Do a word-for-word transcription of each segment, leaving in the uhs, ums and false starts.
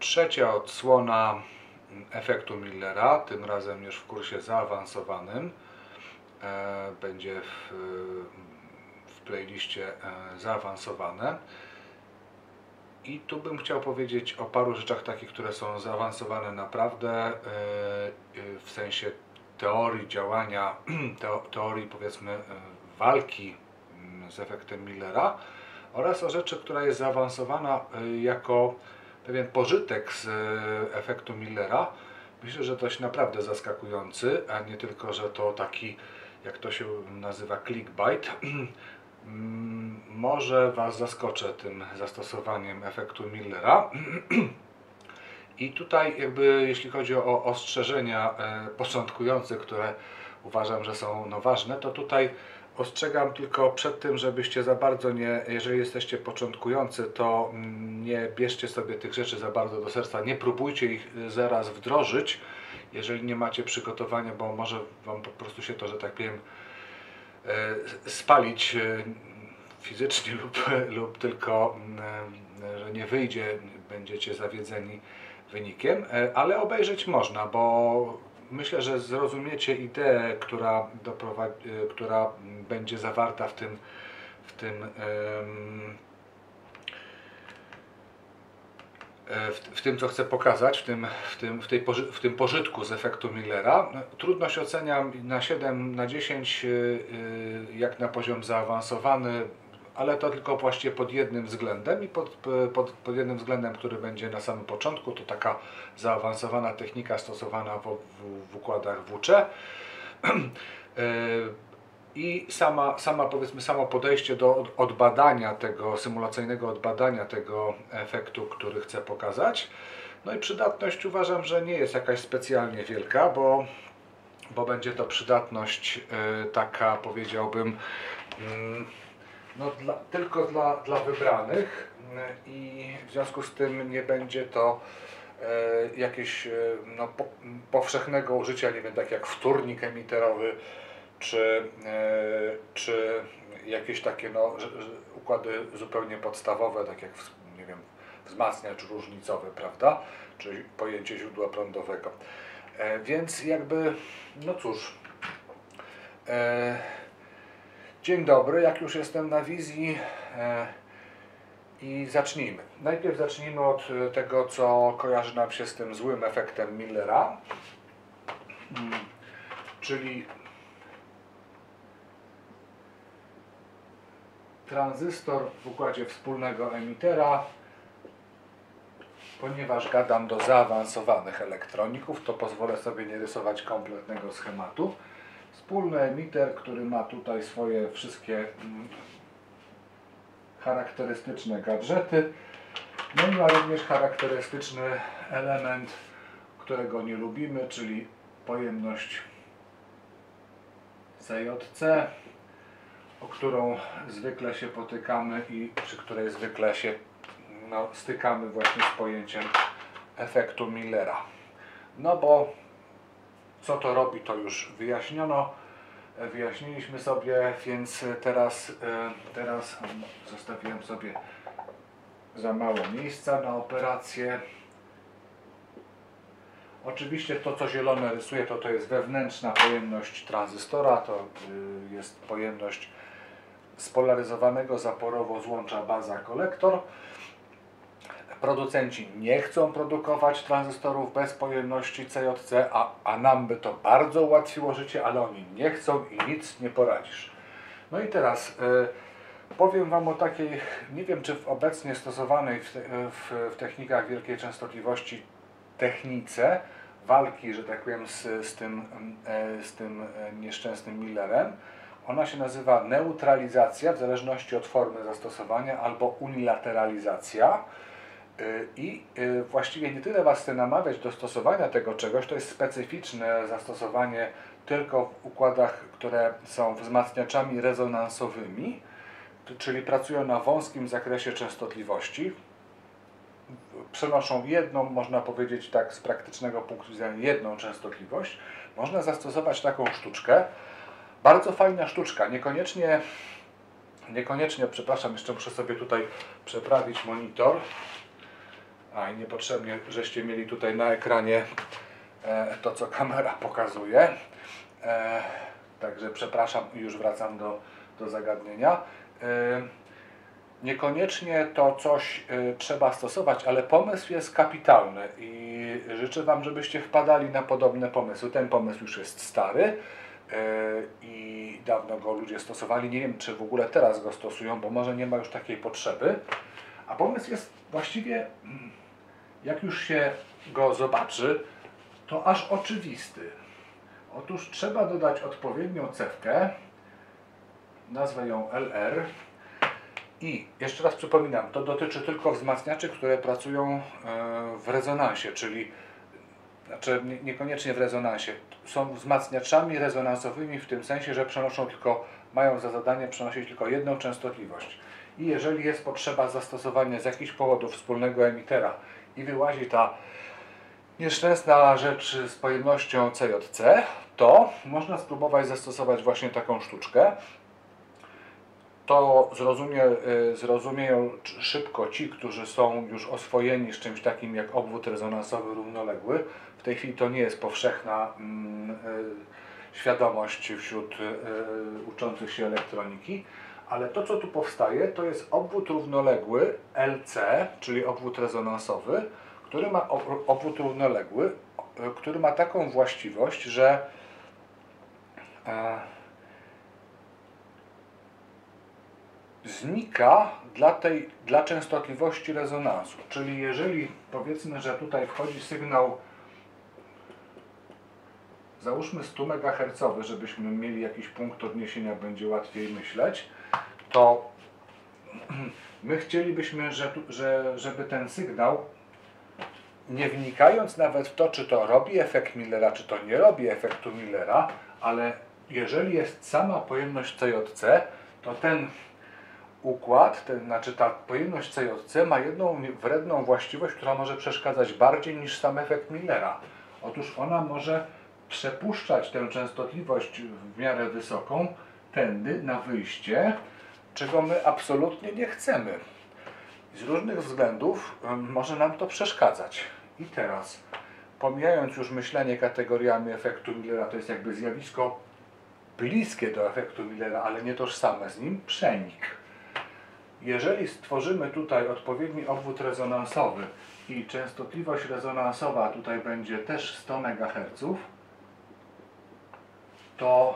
trzecia odsłona efektu Millera, tym razem już w kursie zaawansowanym. Będzie w, w playliście zaawansowane. I tu bym chciał powiedzieć o paru rzeczach takich, które są zaawansowane naprawdę w sensie teorii działania, teorii powiedzmy walki z efektem Millera, oraz o rzeczy, która jest zaawansowana jako pewien pożytek z efektu Millera. Myślę, że dość naprawdę zaskakujący, a nie tylko, że to taki, jak to się nazywa, clickbait. Może Was zaskoczę tym zastosowaniem efektu Millera. I tutaj jakby jeśli chodzi o ostrzeżenia początkujące, które uważam, że są no, ważne, to tutaj ostrzegam tylko przed tym, żebyście za bardzo nie, jeżeli jesteście początkujący, to nie bierzcie sobie tych rzeczy za bardzo do serca, nie próbujcie ich zaraz wdrożyć, jeżeli nie macie przygotowania, bo może Wam po prostu się to, że tak powiem, spalić fizycznie lub, lub tylko, że nie wyjdzie, będziecie zawiedzeni wynikiem, ale obejrzeć można, bo myślę, że zrozumiecie ideę, która, doprowadzi, która będzie zawarta w tym, w tym, w, w tym co chcę pokazać, w tym, w, tym, w, tej, w tym pożytku z efektu Millera. Trudność oceniam na siedem na dziesięć jak na poziom zaawansowany, ale to tylko właściwie pod jednym względem i pod, pod, pod jednym względem, który będzie na samym początku, to taka zaawansowana technika stosowana w, w, w układach W C. I sama, sama, powiedzmy, samo podejście do odbadania tego, symulacyjnego odbadania tego efektu, który chcę pokazać. No i przydatność uważam, że nie jest jakaś specjalnie wielka, bo, bo będzie to przydatność taka, powiedziałbym, no dla, tylko dla, dla wybranych i w związku z tym nie będzie to e, jakieś e, no, po, powszechnego użycia, nie wiem, tak jak wtórnik emiterowy, czy, e, czy jakieś takie no, układy zupełnie podstawowe, tak jak nie wiem, wzmacniacz różnicowy, prawda, czy pojęcie źródła prądowego. E, więc jakby, no cóż, e, dzień dobry, jak już jestem na wizji e, i zacznijmy. Najpierw zacznijmy od tego, co kojarzy nam się z tym złym efektem Millera, hmm, czyli tranzystor w układzie wspólnego emitera. Ponieważ gadam do zaawansowanych elektroników, to pozwolę sobie nie rysować kompletnego schematu. Wspólny emiter, który ma tutaj swoje wszystkie mm, charakterystyczne gadżety. No i ma również charakterystyczny element, którego nie lubimy, czyli pojemność C J C, o którą zwykle się potykamy i przy której zwykle się no, stykamy właśnie z pojęciem efektu Millera. No bo co to robi, to już wyjaśniono, wyjaśniliśmy sobie, więc teraz, teraz zostawiłem sobie za mało miejsca na operację. Oczywiście to, co zielone rysuje, to to jest wewnętrzna pojemność tranzystora, to jest pojemność spolaryzowanego zaporowo złącza baza-kolektor. Producenci nie chcą produkować tranzystorów bez pojemności C J C, a, a nam by to bardzo ułatwiło życie, ale oni nie chcą i nic nie poradzisz. No i teraz y, powiem Wam o takiej, nie wiem czy w obecnie stosowanej w, te, w, w technikach wielkiej częstotliwości technice walki, że tak powiem, z, z, tym, y, z tym nieszczęsnym Millerem. Ona się nazywa neutralizacja w zależności od formy zastosowania albo unilateralizacja. I właściwie nie tyle Was chcę namawiać do stosowania tego czegoś, to jest specyficzne zastosowanie tylko w układach, które są wzmacniaczami rezonansowymi, czyli pracują na wąskim zakresie częstotliwości, przenoszą jedną, można powiedzieć tak z praktycznego punktu widzenia, jedną częstotliwość. Można zastosować taką sztuczkę, bardzo fajna sztuczka, niekoniecznie, niekoniecznie, przepraszam, jeszcze muszę sobie tutaj przeprawić monitor. A i niepotrzebnie, żeście mieli tutaj na ekranie e, to, co kamera pokazuje. E, także przepraszam, już wracam do, do zagadnienia. E, niekoniecznie to coś e, trzeba stosować, ale pomysł jest kapitalny i życzę Wam, żebyście wpadali na podobne pomysły. Ten pomysł już jest stary e, i dawno go ludzie stosowali. Nie wiem, czy w ogóle teraz go stosują, bo może nie ma już takiej potrzeby. A pomysł jest właściwie, jak już się go zobaczy, to aż oczywisty. Otóż trzeba dodać odpowiednią cewkę, nazwę ją L R i jeszcze raz przypominam, to dotyczy tylko wzmacniaczy, które pracują w rezonansie, czyli znaczy niekoniecznie w rezonansie. Są wzmacniaczami rezonansowymi w tym sensie, że przenoszą tylko, mają za zadanie przenosić tylko jedną częstotliwość. I jeżeli jest potrzeba zastosowania z jakichś powodów wspólnego emitera i wyłazi ta nieszczęsna rzecz z pojemnością C J C, to można spróbować zastosować właśnie taką sztuczkę. To zrozumie, zrozumieją szybko ci, którzy są już oswojeni z czymś takim jak obwód rezonansowy równoległy. W tej chwili to nie jest powszechna mm, y, świadomość wśród y, uczących się elektroniki, ale to, co tu powstaje, to jest obwód równoległy L C, czyli obwód rezonansowy, który ma obwód równoległy, który ma taką właściwość, że e, znika dla, tej, dla częstotliwości rezonansu. Czyli jeżeli powiedzmy, że tutaj wchodzi sygnał, załóżmy sto megaherców, żebyśmy mieli jakiś punkt odniesienia, będzie łatwiej myśleć, to my chcielibyśmy, że, że, żeby ten sygnał, nie wnikając nawet w to, czy to robi efekt Millera, czy to nie robi efektu Millera, ale jeżeli jest sama pojemność C J C, to ten układ, ten, znaczy ta pojemność C J C ma jedną wredną właściwość, która może przeszkadzać bardziej niż sam efekt Millera. Otóż ona może przepuszczać tę częstotliwość w miarę wysoką tędy na wyjście, czego my absolutnie nie chcemy. Z różnych względów może nam to przeszkadzać. I teraz, pomijając już myślenie kategoriami efektu Millera, to jest jakby zjawisko bliskie do efektu Millera, ale nie tożsame z nim, przenik. Jeżeli stworzymy tutaj odpowiedni obwód rezonansowy i częstotliwość rezonansowa tutaj będzie też sto megaherców, to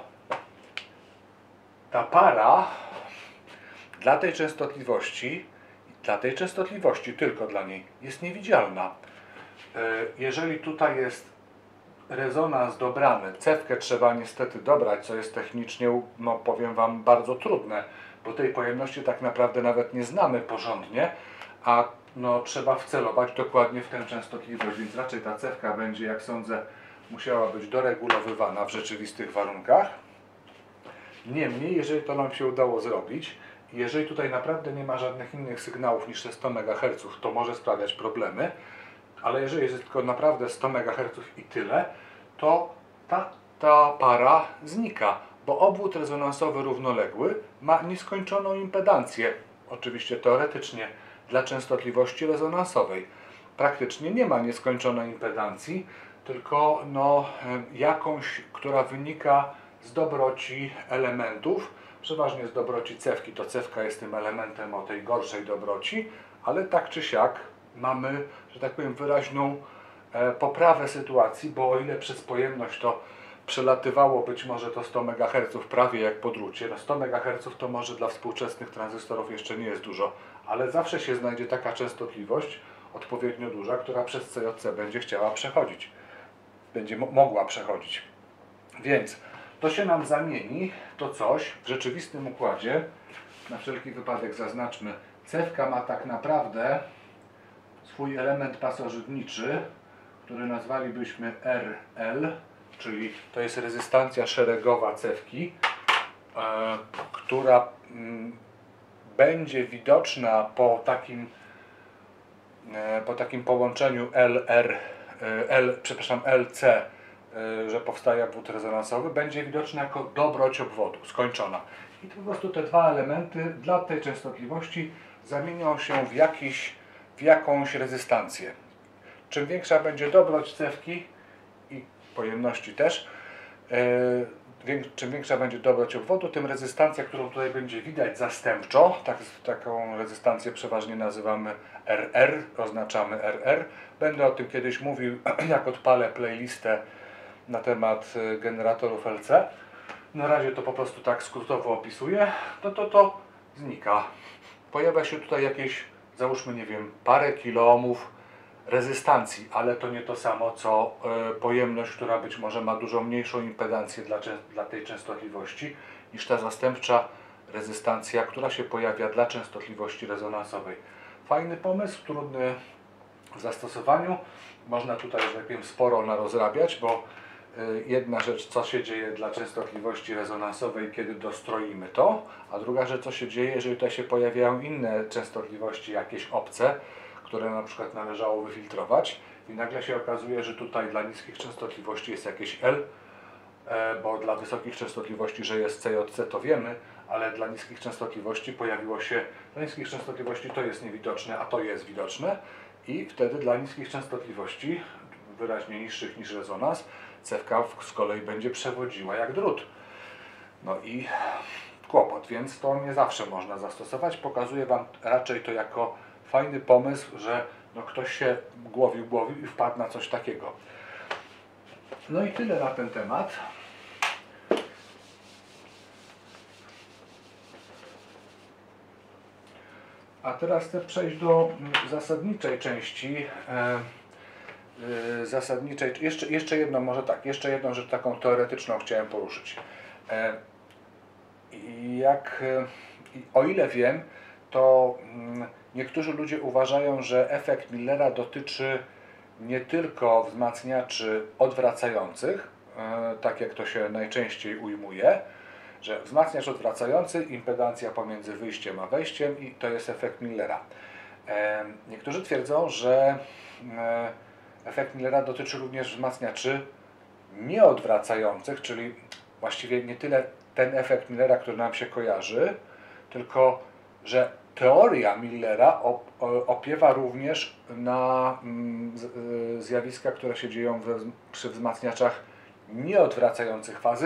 ta para dla tej częstotliwości, dla tej częstotliwości, tylko dla niej, jest niewidzialna. Jeżeli tutaj jest rezonans dobrany, cewkę trzeba niestety dobrać, co jest technicznie, no powiem Wam, bardzo trudne, bo tej pojemności tak naprawdę nawet nie znamy porządnie, a no, trzeba wcelować dokładnie w tę częstotliwość, więc raczej ta cewka będzie, jak sądzę, musiała być doregulowywana w rzeczywistych warunkach. Niemniej, jeżeli to nam się udało zrobić, jeżeli tutaj naprawdę nie ma żadnych innych sygnałów niż te sto megaherców, to może sprawiać problemy, ale jeżeli jest tylko naprawdę sto megaherców i tyle, to ta, ta para znika, bo obwód rezonansowy równoległy ma nieskończoną impedancję, oczywiście teoretycznie, dla częstotliwości rezonansowej. Praktycznie nie ma nieskończonej impedancji, tylko no, jakąś, która wynika z dobroci elementów, przeważnie z dobroci cewki. To cewka jest tym elementem o tej gorszej dobroci, ale tak czy siak mamy, że tak powiem, wyraźną e, poprawę sytuacji, bo o ile przez pojemność to przelatywało być może to sto megaherców prawie jak po drucie, no sto megaherców to może dla współczesnych tranzystorów jeszcze nie jest dużo, ale zawsze się znajdzie taka częstotliwość odpowiednio duża, która przez C J C będzie chciała przechodzić, będzie mogła przechodzić. Więc to się nam zamieni, to coś w rzeczywistym układzie, na wszelki wypadek zaznaczmy, cewka ma tak naprawdę swój element pasożytniczy, który nazwalibyśmy R L, czyli to jest rezystancja szeregowa cewki, e, która m, będzie widoczna po takim, e, po takim połączeniu L R, e, L, przepraszam, L C, e, że powstaje obwód rezonansowy, będzie widoczna jako dobroć obwodu, skończona. I to po prostu te dwa elementy dla tej częstotliwości zamienią się w jakiś w jakąś rezystancję. Czym większa będzie dobroć cewki i pojemności też, yy, czym większa będzie dobroć obwodu, tym rezystancja, którą tutaj będzie widać zastępczo, tak, taką rezystancję przeważnie nazywamy R R, oznaczamy R R. Będę o tym kiedyś mówił, jak odpalę playlistę na temat generatorów L C. Na razie to po prostu tak skrótowo opisuję. No to to znika. Pojawia się tutaj jakieś, załóżmy, nie wiem, parę kilo ohmów rezystancji, ale to nie to samo co y, pojemność, która być może ma dużo mniejszą impedancję dla, dla tej częstotliwości niż ta zastępcza rezystancja, która się pojawia dla częstotliwości rezonansowej. Fajny pomysł, trudny w zastosowaniu. Można tutaj, że tak powiem, sporo narozrabiać, bo y, jedna rzecz, co się dzieje dla częstotliwości rezonansowej, kiedy dostroimy to, a druga rzecz, co się dzieje, jeżeli tutaj się pojawiają inne częstotliwości, jakieś obce, które na przykład należało wyfiltrować i nagle się okazuje, że tutaj dla niskich częstotliwości jest jakieś L, bo dla wysokich częstotliwości, że jest C J C, to wiemy, ale dla niskich częstotliwości pojawiło się, dla niskich częstotliwości to jest niewidoczne, a to jest widoczne i wtedy dla niskich częstotliwości, wyraźnie niższych niż rezonans, cewka z kolei będzie przewodziła jak drut. No i kłopot, więc to nie zawsze można zastosować. Pokazuję Wam raczej to jako fajny pomysł, że no ktoś się głowił, głowił i wpadł na coś takiego. No i tyle na ten temat. A teraz chcę przejść do zasadniczej części. E, e, zasadniczej, jeszcze, jeszcze jedno, może tak, jeszcze jedną rzecz taką teoretyczną chciałem poruszyć. E, jak, e, o ile wiem, to mm, niektórzy ludzie uważają, że efekt Millera dotyczy nie tylko wzmacniaczy odwracających, e, tak jak to się najczęściej ujmuje, że wzmacniacz odwracający, impedancja pomiędzy wyjściem a wejściem i to jest efekt Millera. E, niektórzy twierdzą, że e, efekt Millera dotyczy również wzmacniaczy nieodwracających, czyli właściwie nie tyle ten efekt Millera, który nam się kojarzy, tylko że teoria Millera opiewa również na zjawiska, które się dzieją przy wzmacniaczach nieodwracających fazy,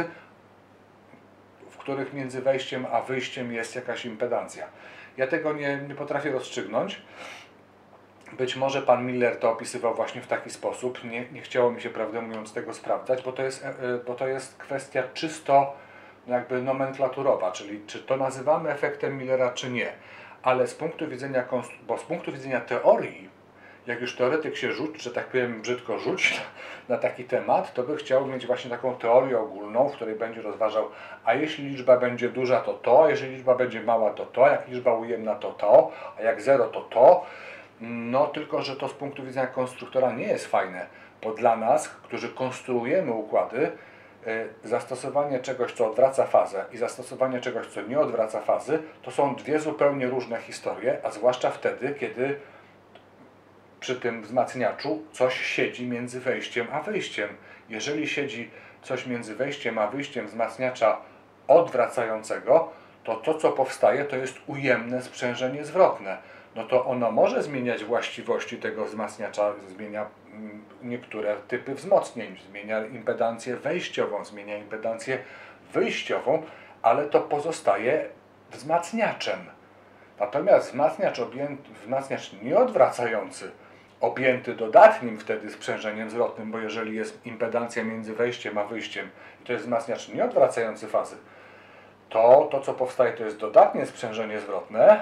w których między wejściem a wyjściem jest jakaś impedancja. Ja tego nie, nie potrafię rozstrzygnąć. Być może pan Miller to opisywał właśnie w taki sposób. Nie, nie chciało mi się, prawdę mówiąc, tego sprawdzać, bo to jest, bo to jest kwestia czysto jakby nomenklaturowa, czyli czy to nazywamy efektem Millera, czy nie. Ale z punktu widzenia, bo z punktu widzenia teorii, jak już teoretyk się rzuci, że tak powiem brzydko rzuci na taki temat, to by chciał mieć właśnie taką teorię ogólną, w której będzie rozważał, a jeśli liczba będzie duża, to to, a jeżeli liczba będzie mała, to to, jak liczba ujemna, to to, a jak zero, to to. No tylko, że to z punktu widzenia konstruktora nie jest fajne, bo dla nas, którzy konstruujemy układy, zastosowanie czegoś, co odwraca fazę i zastosowanie czegoś, co nie odwraca fazy, to są dwie zupełnie różne historie, a zwłaszcza wtedy, kiedy przy tym wzmacniaczu coś siedzi między wejściem a wyjściem. Jeżeli siedzi coś między wejściem a wyjściem wzmacniacza odwracającego, to to, co powstaje, to jest ujemne sprzężenie zwrotne. No to ono może zmieniać właściwości tego wzmacniacza, zmienia niektóre typy wzmocnień, zmienia impedancję wejściową, zmienia impedancję wyjściową, ale to pozostaje wzmacniaczem. Natomiast wzmacniacz, objęty, wzmacniacz nieodwracający, objęty dodatnim wtedy sprzężeniem zwrotnym, bo jeżeli jest impedancja między wejściem a wyjściem i to jest wzmacniacz nieodwracający fazy, to to, co powstaje, to jest dodatnie sprzężenie zwrotne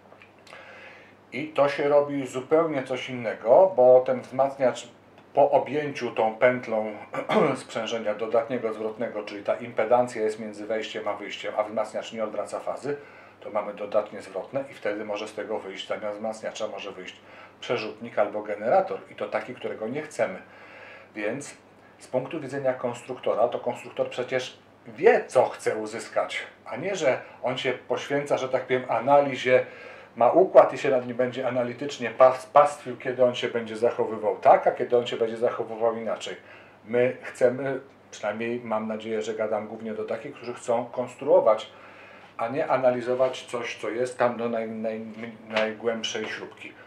i to się robi zupełnie coś innego, bo ten wzmacniacz po objęciu tą pętlą sprzężenia dodatniego zwrotnego, czyli ta impedancja jest między wejściem a wyjściem, a wzmacniacz nie odwraca fazy, to mamy dodatnie zwrotne i wtedy może z tego wyjść, zamiast wzmacniacza może wyjść przerzutnik albo generator i to taki, którego nie chcemy. Więc z punktu widzenia konstruktora, to konstruktor przecież wie, co chce uzyskać, a nie, że on się poświęca, że tak powiem, analizie, ma układ i się nad nim będzie analitycznie pastwił, kiedy on się będzie zachowywał tak, a kiedy on się będzie zachowywał inaczej. My chcemy, przynajmniej mam nadzieję, że gadam głównie do takich, którzy chcą konstruować, a nie analizować coś, co jest tam do naj, naj, najgłębszej śrubki.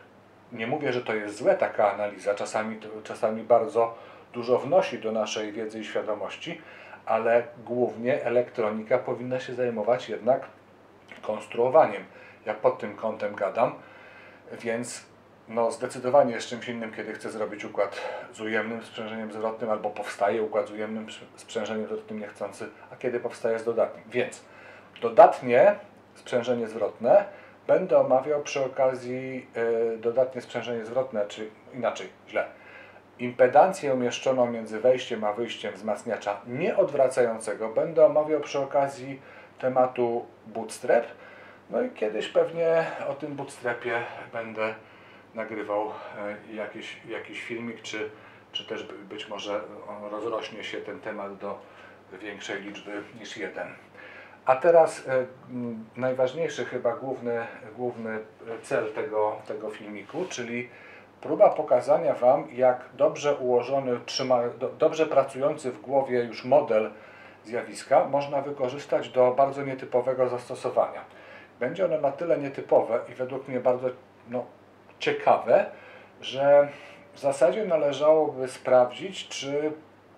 Nie mówię, że to jest złe taka analiza, czasami, czasami bardzo dużo wnosi do naszej wiedzy i świadomości, ale głównie elektronika powinna się zajmować jednak konstruowaniem. Ja pod tym kątem gadam, więc no zdecydowanie jest czymś innym, kiedy chcę zrobić układ z ujemnym sprzężeniem zwrotnym, albo powstaje układ z ujemnym sprzężeniem zwrotnym niechcący, a kiedy powstaje z dodatnim. Więc dodatnie sprzężenie zwrotne będę omawiał przy okazji yy, dodatnie sprzężenie zwrotne, czy inaczej, źle. Impedancję umieszczoną między wejściem a wyjściem wzmacniacza nieodwracającego będę omawiał przy okazji tematu bootstrap. No i kiedyś pewnie o tym bootstrapie będę nagrywał jakiś, jakiś filmik, czy, czy też być może rozrośnie się ten temat do większej liczby niż jeden. A teraz e, najważniejszy, chyba główny, główny cel tego, tego filmiku, czyli próba pokazania Wam, jak dobrze ułożony, trzyma, do, dobrze pracujący w głowie już model zjawiska można wykorzystać do bardzo nietypowego zastosowania. Będzie ono na tyle nietypowe i według mnie bardzo no, ciekawe, że w zasadzie należałoby sprawdzić, czy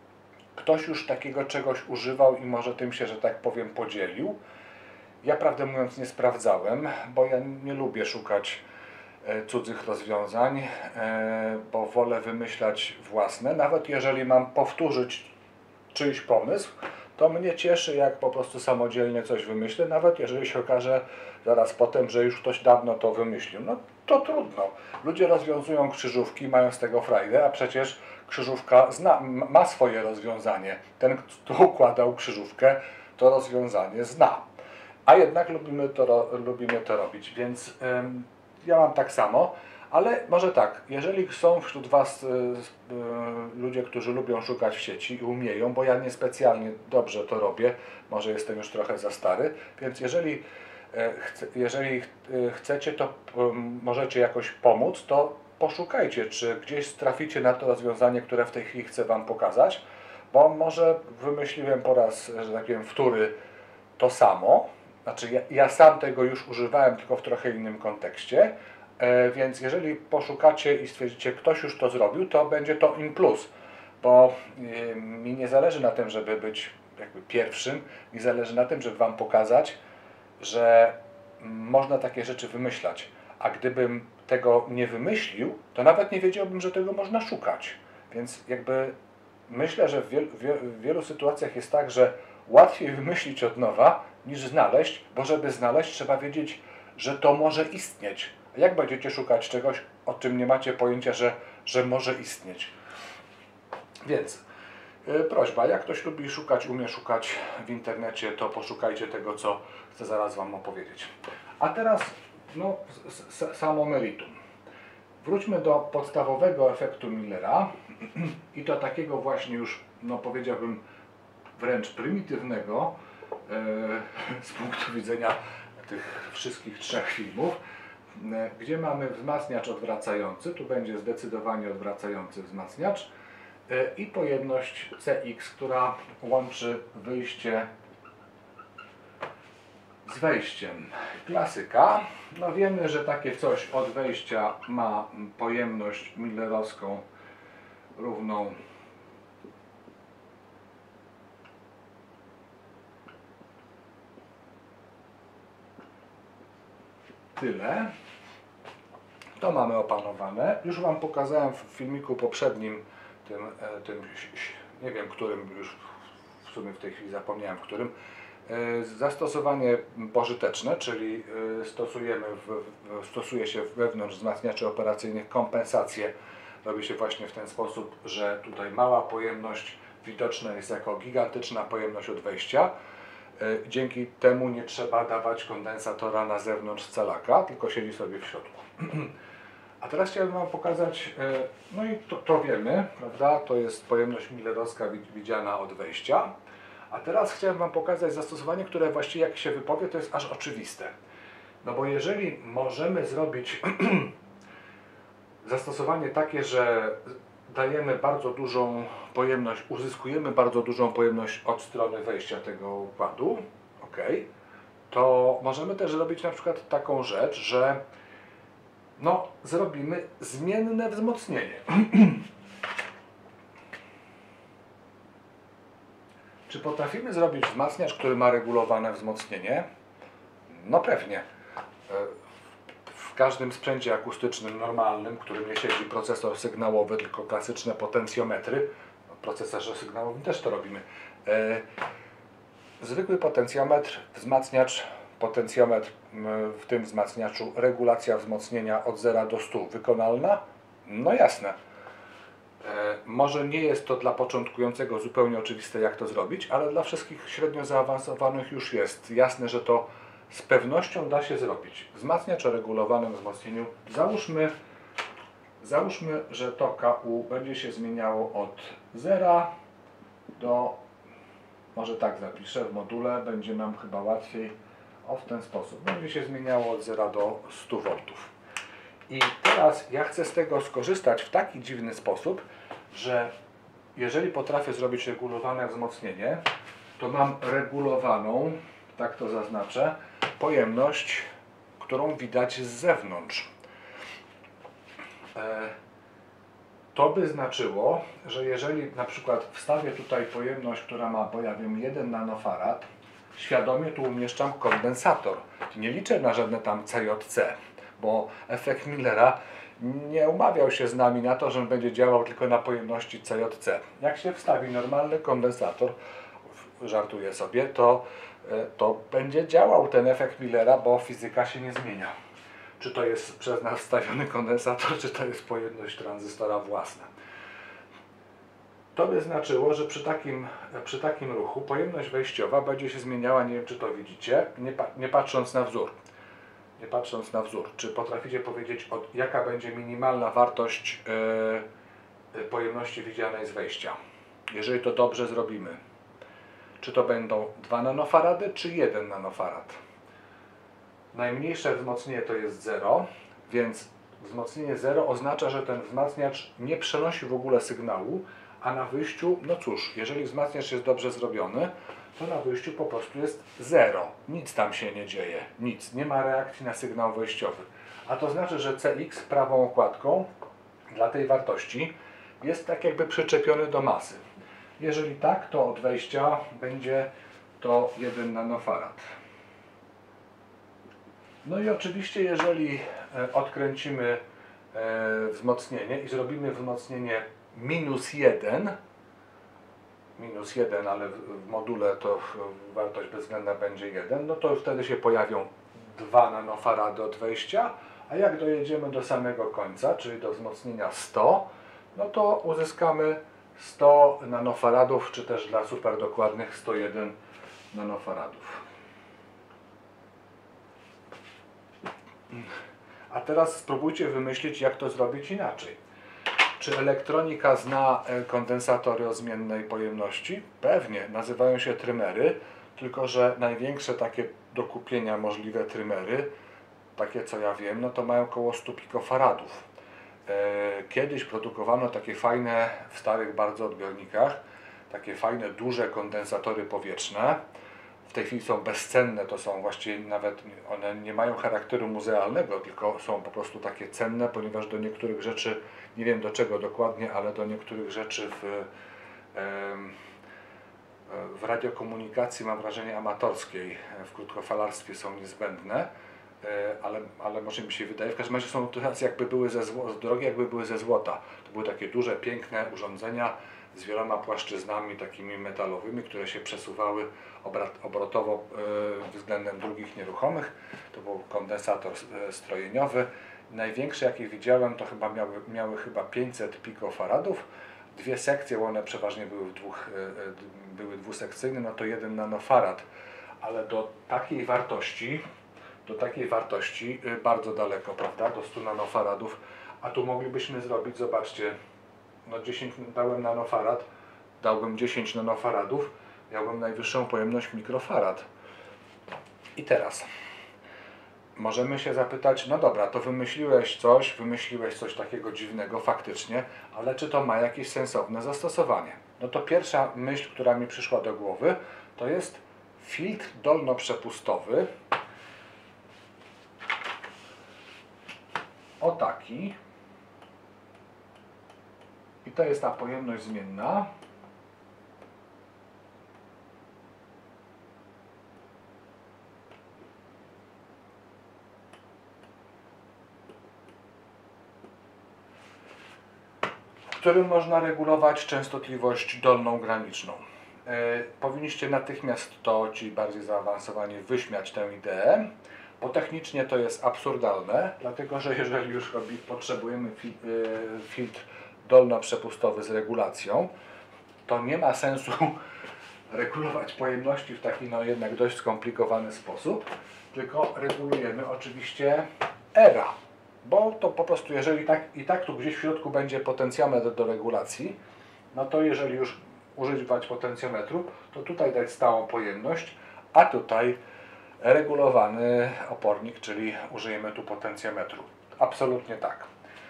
ktoś już takiego czegoś używał i może tym się, że tak powiem, podzielił. Ja prawdę mówiąc nie sprawdzałem, bo ja nie lubię szukać e, cudzych rozwiązań, e, bo wolę wymyślać własne. Nawet jeżeli mam powtórzyć czyjś pomysł, to mnie cieszy, jak po prostu samodzielnie coś wymyślę, nawet jeżeli się okaże zaraz potem, że już ktoś dawno to wymyślił. No to trudno. Ludzie rozwiązują krzyżówki, mają z tego frajdę, a przecież krzyżówka zna, ma swoje rozwiązanie. Ten, kto układał krzyżówkę, to rozwiązanie zna. A jednak lubimy to, lubimy to robić, więc ym, ja mam tak samo. Ale może tak, jeżeli są wśród Was y, y, ludzie, którzy lubią szukać w sieci i umieją, bo ja niespecjalnie dobrze to robię, może jestem już trochę za stary, więc jeżeli, y, chce, jeżeli y, chcecie, to y, możecie jakoś pomóc, to poszukajcie, czy gdzieś traficie na to rozwiązanie, które w tej chwili chcę Wam pokazać, bo może wymyśliłem po raz, że tak powiem, wtóry to samo, znaczy ja, ja sam tego już używałem, tylko w trochę innym kontekście. Więc jeżeli poszukacie i stwierdzicie, ktoś już to zrobił, to będzie to in plus, bo mi nie zależy na tym, żeby być jakby pierwszym, mi zależy na tym, żeby Wam pokazać, że można takie rzeczy wymyślać, a gdybym tego nie wymyślił, to nawet nie wiedziałbym, że tego można szukać. Więc jakby myślę, że w wielu, w wielu sytuacjach jest tak, że łatwiej wymyślić od nowa niż znaleźć, bo żeby znaleźć, trzeba wiedzieć, że to może istnieć. Jak będziecie szukać czegoś, o czym nie macie pojęcia, że, że może istnieć? Więc yy, prośba, jak ktoś lubi szukać, umie szukać w internecie, to poszukajcie tego, co chcę zaraz Wam opowiedzieć. A teraz no, samo meritum. Wróćmy do podstawowego efektu Millera i to takiego właśnie już, no powiedziałbym, wręcz prymitywnego yy, z punktu widzenia tych wszystkich trzech filmów, gdzie mamy wzmacniacz odwracający, tu będzie zdecydowanie odwracający wzmacniacz i pojemność C X, która łączy wyjście z wejściem. Klasyka. No wiemy, że takie coś od wejścia ma pojemność millerowską równą tyle. To mamy opanowane. Już Wam pokazałem w filmiku poprzednim, tym, tym nie wiem którym, już w sumie w tej chwili zapomniałem w którym, zastosowanie pożyteczne, czyli stosujemy w, stosuje się wewnątrz wzmacniaczy operacyjnych kompensację. Robi się właśnie w ten sposób, że tutaj mała pojemność widoczna jest jako gigantyczna pojemność od wejścia. Dzięki temu nie trzeba dawać kondensatora na zewnątrz calaka, tylko siedzi sobie w środku. A teraz chciałbym Wam pokazać, no i to, to wiemy, prawda, to jest pojemność millerowska widziana od wejścia. A teraz chciałem Wam pokazać zastosowanie, które właściwie jak się wypowie, to jest aż oczywiste. No bo jeżeli możemy zrobić zastosowanie takie, że dajemy bardzo dużą pojemność, uzyskujemy bardzo dużą pojemność od strony wejścia tego układu, ok, to możemy też zrobić na przykład taką rzecz, że No, zrobimy zmienne wzmocnienie. Czy potrafimy zrobić wzmacniacz, który ma regulowane wzmocnienie? No pewnie. W każdym sprzęcie akustycznym normalnym, w którym nie siedzi procesor sygnałowy, tylko klasyczne potencjometry, w procesorze sygnałowym też to robimy. Zwykły potencjometr, wzmacniacz, potencjometr, w tym wzmacniaczu regulacja wzmocnienia od zera do stu wykonalna? No jasne. Może nie jest to dla początkującego zupełnie oczywiste, jak to zrobić, ale dla wszystkich średnio zaawansowanych już jest jasne, że to z pewnością da się zrobić. Wzmacniacz o regulowanym wzmocnieniu, załóżmy, załóżmy, że to K U będzie się zmieniało od zera do, może tak zapiszę w module, będzie nam chyba łatwiej, o w ten sposób, będzie się zmieniało od zera do stu voltów. I teraz ja chcę z tego skorzystać w taki dziwny sposób, że jeżeli potrafię zrobić regulowane wzmocnienie, to mam regulowaną, tak to zaznaczę, pojemność, którą widać z zewnątrz. To by znaczyło, że jeżeli na przykład wstawię tutaj pojemność, która ma, bo ja wiem, jeden nanofarad, świadomie tu umieszczam kondensator. Nie liczę na żadne tam C J C, bo efekt Millera nie umawiał się z nami na to, że on będzie działał tylko na pojemności C J C. Jak się wstawi normalny kondensator, żartuję sobie, to, to będzie działał ten efekt Millera, bo fizyka się nie zmienia. Czy to jest przez nas wstawiony kondensator, czy to jest pojemność tranzystora własna. To by znaczyło, że przy takim, przy takim ruchu pojemność wejściowa będzie się zmieniała, nie wiem czy to widzicie, nie, pa, nie patrząc na wzór. Nie patrząc na wzór. Czy potraficie powiedzieć, od, jaka będzie minimalna wartość yy, pojemności widzianej z wejścia? Jeżeli to dobrze zrobimy. Czy to będą dwa nanofarady, czy jeden nanofarad? Najmniejsze wzmocnienie to jest zero, więc wzmocnienie zero oznacza, że ten wzmacniacz nie przenosi w ogóle sygnału, a na wyjściu, no cóż, jeżeli wzmacniacz jest dobrze zrobiony, to na wyjściu po prostu jest zero. Nic tam się nie dzieje, nic, nie ma reakcji na sygnał wejściowy. A to znaczy, że C X prawą okładką dla tej wartości jest tak jakby przyczepiony do masy. Jeżeli tak, to od wejścia będzie to jeden nanofarad. No i oczywiście, jeżeli odkręcimy wzmocnienie i zrobimy wzmocnienie minus jeden, minus jeden, ale w module to wartość bezwzględna będzie jeden, no to wtedy się pojawią dwa nanofarady od wejścia, a jak dojedziemy do samego końca, czyli do wzmocnienia sto, no to uzyskamy sto nanofaradów, czy też dla super dokładnych sto jeden nanofaradów. A teraz spróbujcie wymyślić, jak to zrobić inaczej. Czy elektronika zna kondensatory o zmiennej pojemności? Pewnie, nazywają się trymery, tylko że największe takie do kupienia możliwe trymery, takie co ja wiem, no to mają około stu pikofaradów. Kiedyś produkowano takie fajne, w starych bardzo odbiornikach, takie fajne, duże kondensatory powietrzne. W tej chwili są bezcenne, to są właściwie nawet, one nie mają charakteru muzealnego, tylko są po prostu takie cenne, ponieważ do niektórych rzeczy, nie wiem do czego dokładnie, ale do niektórych rzeczy w, w radiokomunikacji, mam wrażenie, amatorskiej, w krótkofalarstwie są niezbędne, ale, ale może mi się wydaje, w każdym razie są tacy jakby były ze złota, drogie jakby były ze złota. To były takie duże, piękne urządzenia z wieloma płaszczyznami takimi metalowymi, które się przesuwały obrotowo względem drugich nieruchomych. To był kondensator strojeniowy. Największe jakie widziałem to chyba miały, miały chyba pięćset pikofaradów. Dwie sekcje, one przeważnie były, w dwóch, były dwusekcyjne, no to jeden nanofarad. Ale do takiej wartości, do takiej wartości bardzo daleko, prawda, do stu nanofaradów. A tu moglibyśmy zrobić, zobaczcie, no dziesięć dałem nanofarad, dałbym dziesięć nanofaradów, miałbym najwyższą pojemność mikrofarad. I teraz możemy się zapytać, no dobra, to wymyśliłeś coś, wymyśliłeś coś takiego dziwnego faktycznie, ale czy to ma jakieś sensowne zastosowanie? No to pierwsza myśl, która mi przyszła do głowy, to jest filtr dolnoprzepustowy, o taki. I to jest ta pojemność zmienna. W którym można regulować częstotliwość dolną graniczną. Yy, powinniście natychmiast to, ci bardziej zaawansowani, wyśmiać tę ideę, bo technicznie to jest absurdalne, dlatego że jeżeli już robi, potrzebujemy fil, yy, filtr dolnoprzepustowy z regulacją, to nie ma sensu regulować pojemności w taki no jednak dość skomplikowany sposób, tylko regulujemy oczywiście era. Bo to po prostu, jeżeli tak, i tak tu gdzieś w środku będzie potencjometr do regulacji, no to jeżeli już używać potencjometru, to tutaj dać stałą pojemność, a tutaj regulowany opornik, czyli użyjemy tu potencjometru. Absolutnie tak.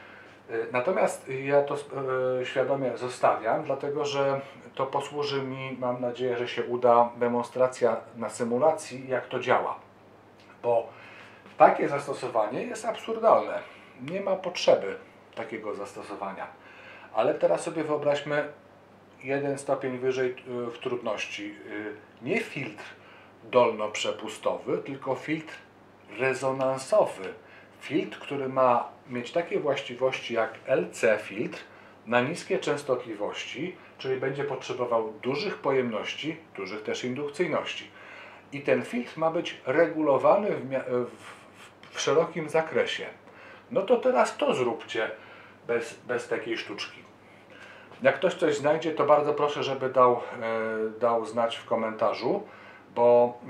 Natomiast ja to świadomie zostawiam, dlatego że to posłuży mi, mam nadzieję, że się uda, demonstracja na symulacji, jak to działa. Bo takie zastosowanie jest absurdalne. Nie ma potrzeby takiego zastosowania. Ale teraz sobie wyobraźmy jeden stopień wyżej w trudności. Nie filtr dolnoprzepustowy, tylko filtr rezonansowy. Filtr, który ma mieć takie właściwości jak L C filtr na niskie częstotliwości, czyli będzie potrzebował dużych pojemności, dużych też indukcyjności. I ten filtr ma być regulowany w, w, w szerokim zakresie. No to teraz to zróbcie bez, bez takiej sztuczki. Jak ktoś coś znajdzie, to bardzo proszę, żeby dał, e, dał znać w komentarzu, bo,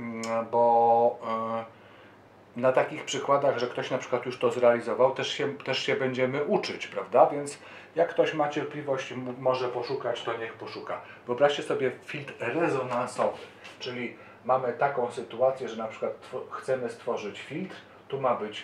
bo e, na takich przykładach, że ktoś na przykład już to zrealizował, też się, też się będziemy uczyć, prawda? Więc jak ktoś ma cierpliwość, może poszukać, to niech poszuka. Wyobraźcie sobie filtr rezonansowy, czyli mamy taką sytuację, że na przykład chcemy stworzyć filtr, tu ma być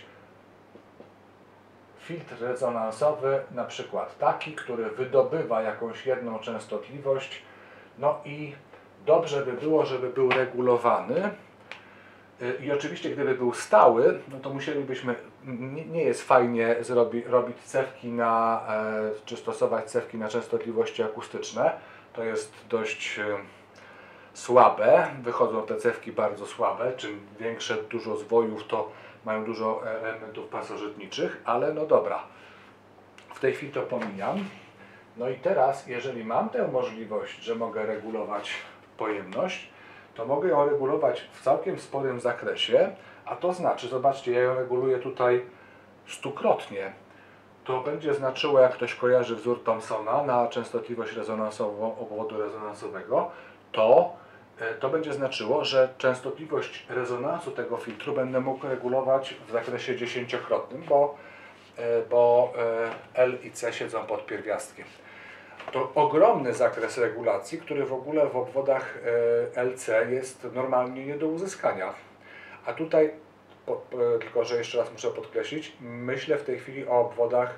filtr rezonansowy, na przykład taki, który wydobywa jakąś jedną częstotliwość, no i dobrze by było, żeby był regulowany. I oczywiście gdyby był stały, no to musielibyśmy, nie, nie jest fajnie zrobi, robić cewki na, e, czy stosować cewki na częstotliwości akustyczne, to jest dość e, słabe, wychodzą te cewki bardzo słabe, czym większe dużo zwojów, to mają dużo elementów pasożytniczych, ale no dobra, w tej chwili to pomijam. No i teraz, jeżeli mam tę możliwość, że mogę regulować pojemność, to mogę ją regulować w całkiem sporym zakresie, a to znaczy, zobaczcie, ja ją reguluję tutaj stukrotnie. To będzie znaczyło, jak ktoś kojarzy wzór Thomsona na częstotliwość rezonansową obwodu rezonansowego, to to będzie znaczyło, że częstotliwość rezonansu tego filtru będę mógł regulować w zakresie dziesięciokrotnym, bo, bo L i C siedzą pod pierwiastkiem. To ogromny zakres regulacji, który w ogóle w obwodach L C jest normalnie nie do uzyskania. A tutaj, tylko że jeszcze raz muszę podkreślić, myślę w tej chwili o obwodach,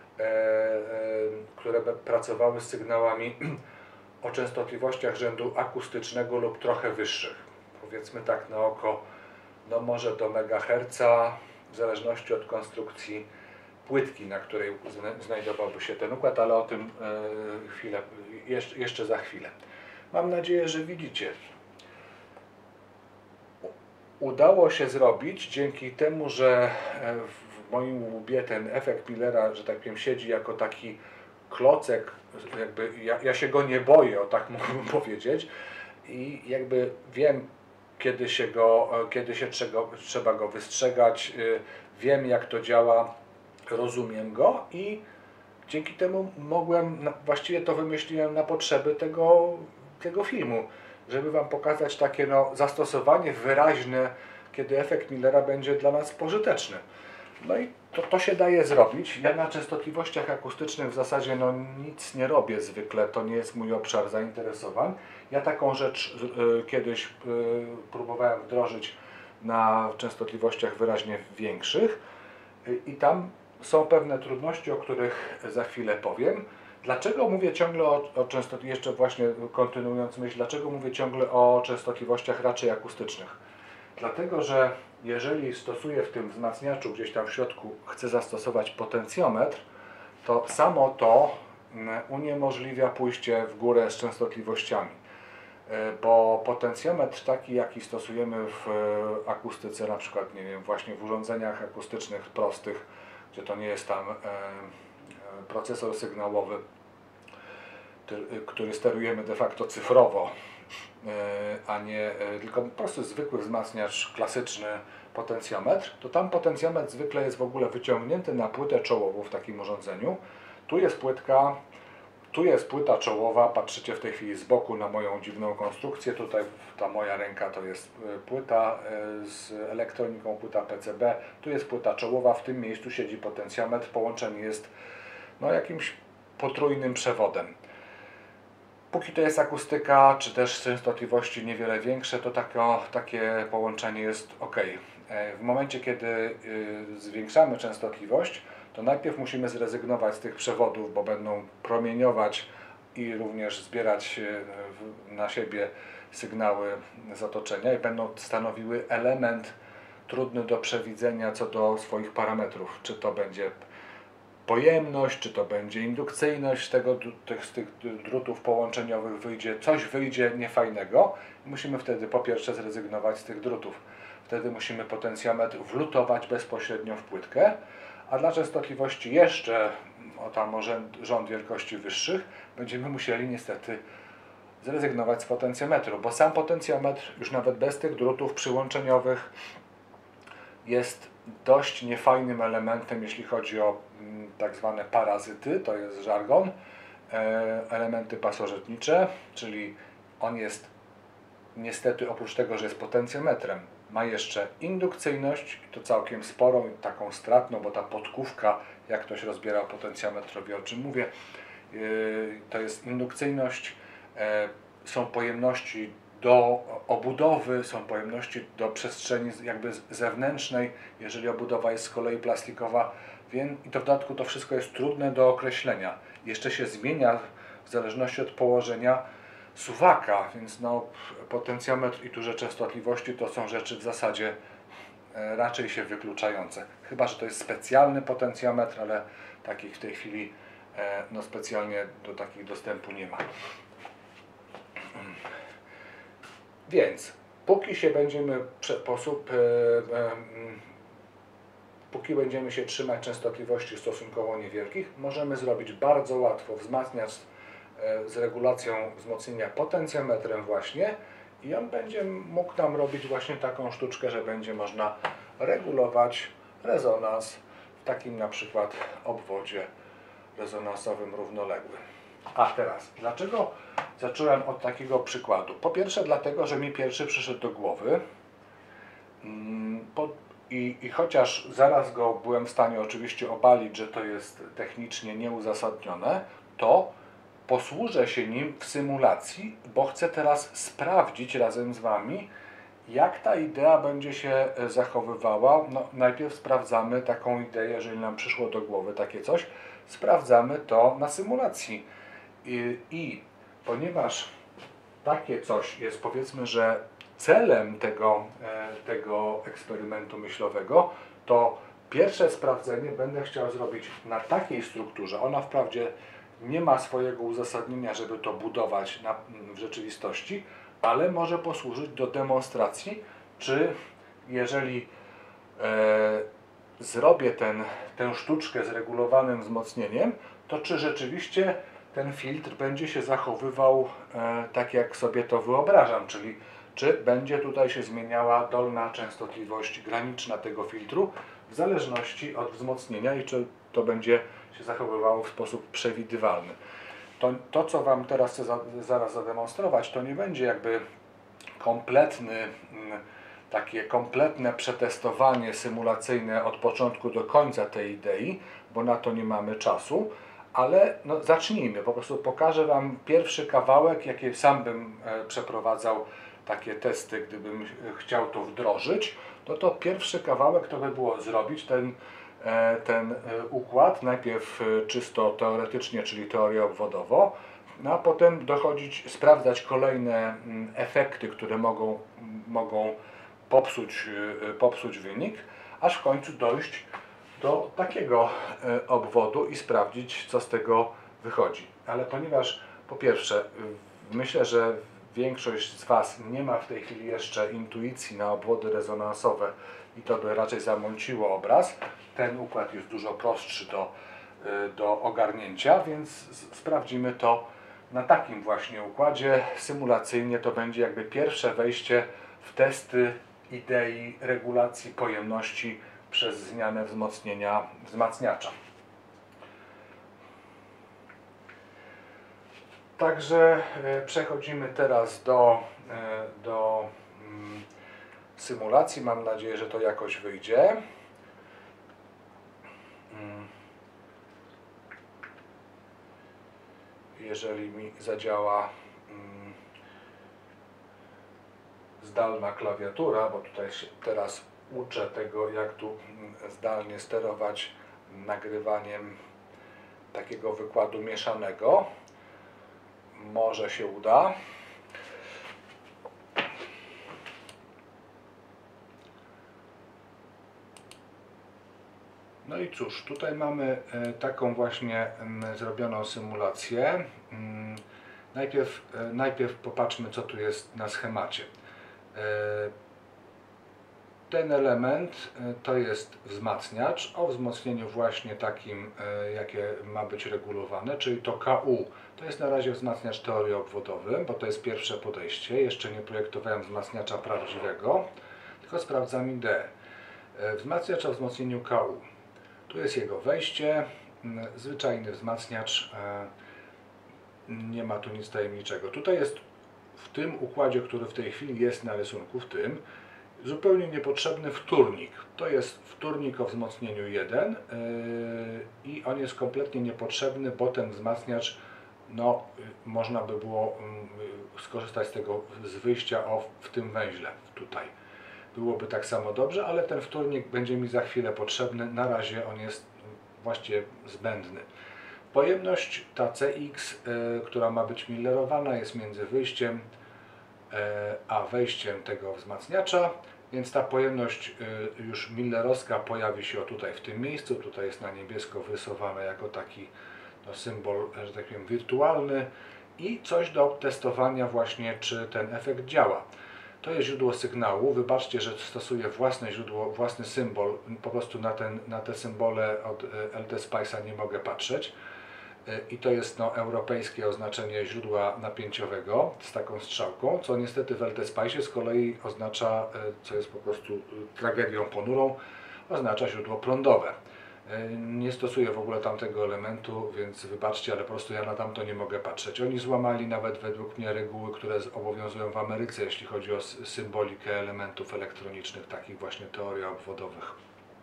które pracowały z sygnałami o częstotliwościach rzędu akustycznego lub trochę wyższych. Powiedzmy tak na oko, no może do megaherca, w zależności od konstrukcji płytki, na której znajdowałby się ten układ, ale o tym e, chwilę, jeszcze, jeszcze za chwilę. Mam nadzieję, że widzicie. Udało się zrobić dzięki temu, że w moim łbie ten efekt Millera, że tak powiem, siedzi jako taki klocek, jakby ja, ja się go nie boję, o tak mógłbym powiedzieć, i jakby wiem, kiedy się go, kiedy się trzeba, trzeba go wystrzegać, wiem, jak to działa, rozumiem go i dzięki temu mogłem, właściwie to wymyśliłem na potrzeby tego, tego filmu, żeby Wam pokazać takie no, zastosowanie wyraźne, kiedy efekt Millera będzie dla nas pożyteczny. No i to, to się daje zrobić. Ja na częstotliwościach akustycznych w zasadzie no, nic nie robię zwykle, to nie jest mój obszar zainteresowań. Ja taką rzecz y, kiedyś y, próbowałem wdrożyć na częstotliwościach wyraźnie większych y, i tam są pewne trudności, o których za chwilę powiem. Dlaczego mówię ciągle o, o częstotliwościach, jeszcze właśnie kontynuując myśl, dlaczego mówię ciągle o częstotliwościach raczej akustycznych? Dlatego, że jeżeli stosuję w tym wzmacniaczu gdzieś tam w środku, chcę zastosować potencjometr, to samo to uniemożliwia pójście w górę z częstotliwościami. Bo potencjometr taki, jaki stosujemy w akustyce, na przykład, nie wiem, właśnie w urządzeniach akustycznych prostych, gdzie to nie jest tam procesor sygnałowy, który sterujemy de facto cyfrowo, a nie tylko po prostu zwykły wzmacniacz klasyczny potencjometr, to tam potencjometr zwykle jest w ogóle wyciągnięty na płytę czołową w takim urządzeniu. Tu jest płytka, tu jest płyta czołowa, patrzycie w tej chwili z boku na moją dziwną konstrukcję, tutaj ta moja ręka to jest płyta z elektroniką, płyta P C B, tu jest płyta czołowa, w tym miejscu siedzi potencjometr, połączenie jest no, jakimś potrójnym przewodem. Póki to jest akustyka, czy też częstotliwości niewiele większe, to tako, takie połączenie jest ok. W momencie, kiedy zwiększamy częstotliwość, to najpierw musimy zrezygnować z tych przewodów, bo będą promieniować i również zbierać na siebie sygnały z otoczenia i będą stanowiły element trudny do przewidzenia co do swoich parametrów. Czy to będzie pojemność, czy to będzie indukcyjność tego, tych, z tych drutów połączeniowych, wyjdzie, coś wyjdzie niefajnego. Musimy wtedy po pierwsze zrezygnować z tych drutów. Wtedy musimy potencjometr wlutować bezpośrednio w płytkę, a dla częstotliwości jeszcze o tam rząd wielkości wyższych będziemy musieli niestety zrezygnować z potencjometru, bo sam potencjometr już nawet bez tych drutów przyłączeniowych jest dość niefajnym elementem, jeśli chodzi o tak zwane parazyty, to jest żargon, elementy pasożytnicze, czyli on jest niestety oprócz tego, że jest potencjometrem, ma jeszcze indukcyjność, to całkiem sporą, taką stratną, bo ta podkówka, jak ktoś rozbierał potencjometr, wie o czym mówię, to jest indukcyjność, są pojemności do obudowy, są pojemności do przestrzeni jakby zewnętrznej, jeżeli obudowa jest z kolei plastikowa, i to w dodatku to wszystko jest trudne do określenia. Jeszcze się zmienia w zależności od położenia suwaka, więc no, potencjometr i duże częstotliwości to są rzeczy w zasadzie e, raczej się wykluczające. Chyba że to jest specjalny potencjometr, ale takich w tej chwili e, no, specjalnie do takich dostępu nie ma. Więc póki się będziemy sposób, e, e, póki będziemy się trzymać częstotliwości stosunkowo niewielkich, możemy zrobić bardzo łatwo wzmacniacz e, z regulacją wzmocnienia potencjometrem właśnie i on będzie mógł nam robić właśnie taką sztuczkę, że będzie można regulować rezonans w takim na przykład obwodzie rezonansowym równoległym. A teraz, dlaczego zacząłem od takiego przykładu? Po pierwsze dlatego, że mi pierwszy przyszedł do głowy po, i, i chociaż zaraz go byłem w stanie oczywiście obalić, że to jest technicznie nieuzasadnione, to posłużę się nim w symulacji, bo chcę teraz sprawdzić razem z Wami, jak ta idea będzie się zachowywała. No, najpierw sprawdzamy taką ideę, jeżeli nam przyszło do głowy takie coś, sprawdzamy to na symulacji. I, i ponieważ takie coś jest, powiedzmy, że celem tego, tego eksperymentu myślowego, to pierwsze sprawdzenie będę chciał zrobić na takiej strukturze. Ona wprawdzie nie ma swojego uzasadnienia, żeby to budować na, w rzeczywistości, ale może posłużyć do demonstracji, czy jeżeli e, zrobię ten, tę sztuczkę z regulowanym wzmocnieniem, to czy rzeczywiście ten filtr będzie się zachowywał e, tak, jak sobie to wyobrażam, czyli czy będzie tutaj się zmieniała dolna częstotliwość graniczna tego filtru w zależności od wzmocnienia i czy to będzie się zachowywało w sposób przewidywalny. To, to co Wam teraz chcę za, zaraz zademonstrować, to nie będzie jakby kompletny, takie kompletne przetestowanie symulacyjne od początku do końca tej idei, bo na to nie mamy czasu, ale no, zacznijmy. Po prostu pokażę Wam pierwszy kawałek, jaki sam bym e, przeprowadzał takie testy, gdybym chciał to wdrożyć. No to pierwszy kawałek to by było zrobić ten, e, ten e, układ, najpierw e, czysto teoretycznie, czyli teorię obwodowo, no a potem dochodzić, sprawdzać kolejne m, efekty, które mogą, mogą popsuć, popsuć wynik, aż w końcu dojść do takiego obwodu i sprawdzić, co z tego wychodzi. Ale ponieważ po pierwsze, myślę, że większość z Was nie ma w tej chwili jeszcze intuicji na obwody rezonansowe i to by raczej zamąciło obraz, ten układ jest dużo prostszy do, do ogarnięcia, więc sprawdzimy to na takim właśnie układzie. Symulacyjnie to będzie jakby pierwsze wejście w testy idei regulacji pojemności przez zmianę wzmocnienia wzmacniacza. Także przechodzimy teraz do, do symulacji. Mam nadzieję, że to jakoś wyjdzie. Jeżeli mi zadziała zdalna klawiatura, bo tutaj się teraz uczę tego, jak tu zdalnie sterować nagrywaniem takiego wykładu mieszanego. Może się uda. No i cóż, tutaj mamy taką właśnie zrobioną symulację. Najpierw, najpierw popatrzmy, co tu jest na schemacie. Ten element to jest wzmacniacz o wzmocnieniu właśnie takim, jakie ma być regulowane, czyli to K U. To jest na razie wzmacniacz teorii obwodowy, bo to jest pierwsze podejście. Jeszcze nie projektowałem wzmacniacza prawdziwego, tylko sprawdzam ideę. Wzmacniacz o wzmocnieniu K U. Tu jest jego wejście, zwyczajny wzmacniacz, nie ma tu nic tajemniczego. Tutaj jest w tym układzie, który w tej chwili jest na rysunku, w tym, zupełnie niepotrzebny wtórnik. To jest wtórnik o wzmocnieniu jeden yy, i on jest kompletnie niepotrzebny, bo ten wzmacniacz, no, można by było yy, skorzystać z tego z wyjścia o, w tym węźle tutaj. Byłoby tak samo dobrze, ale ten wtórnik będzie mi za chwilę potrzebny. Na razie on jest właściwie zbędny. Pojemność ta C X, yy, która ma być millerowana, jest między wyjściem a wejściem tego wzmacniacza, więc ta pojemność już millerowska pojawi się o tutaj w tym miejscu. Tutaj jest na niebiesko wyrysowana jako taki no, symbol, że tak powiem, wirtualny i coś do testowania właśnie, czy ten efekt działa. To jest źródło sygnału. Wybaczcie, że stosuję własne źródło, własny symbol. Po prostu na, ten, na te symbole od L T Spice'a nie mogę patrzeć. I to jest no, europejskie oznaczenie źródła napięciowego z taką strzałką, co niestety w L T Spice'ie z kolei oznacza, co jest po prostu tragedią ponurą, oznacza źródło prądowe. Nie stosuję w ogóle tamtego elementu, więc wybaczcie, ale po prostu ja na tamto nie mogę patrzeć. Oni złamali nawet według mnie reguły, które obowiązują w Ameryce, jeśli chodzi o symbolikę elementów elektronicznych, takich właśnie teorii obwodowych.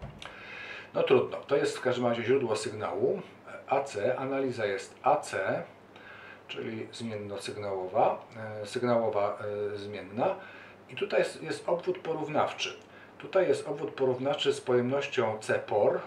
No trudno, to jest w każdym razie źródło sygnału. A C, analiza jest A C, czyli zmienno-sygnałowa, sygnałowa zmienna i tutaj jest, jest obwód porównawczy. Tutaj jest obwód porównawczy z pojemnością C P O R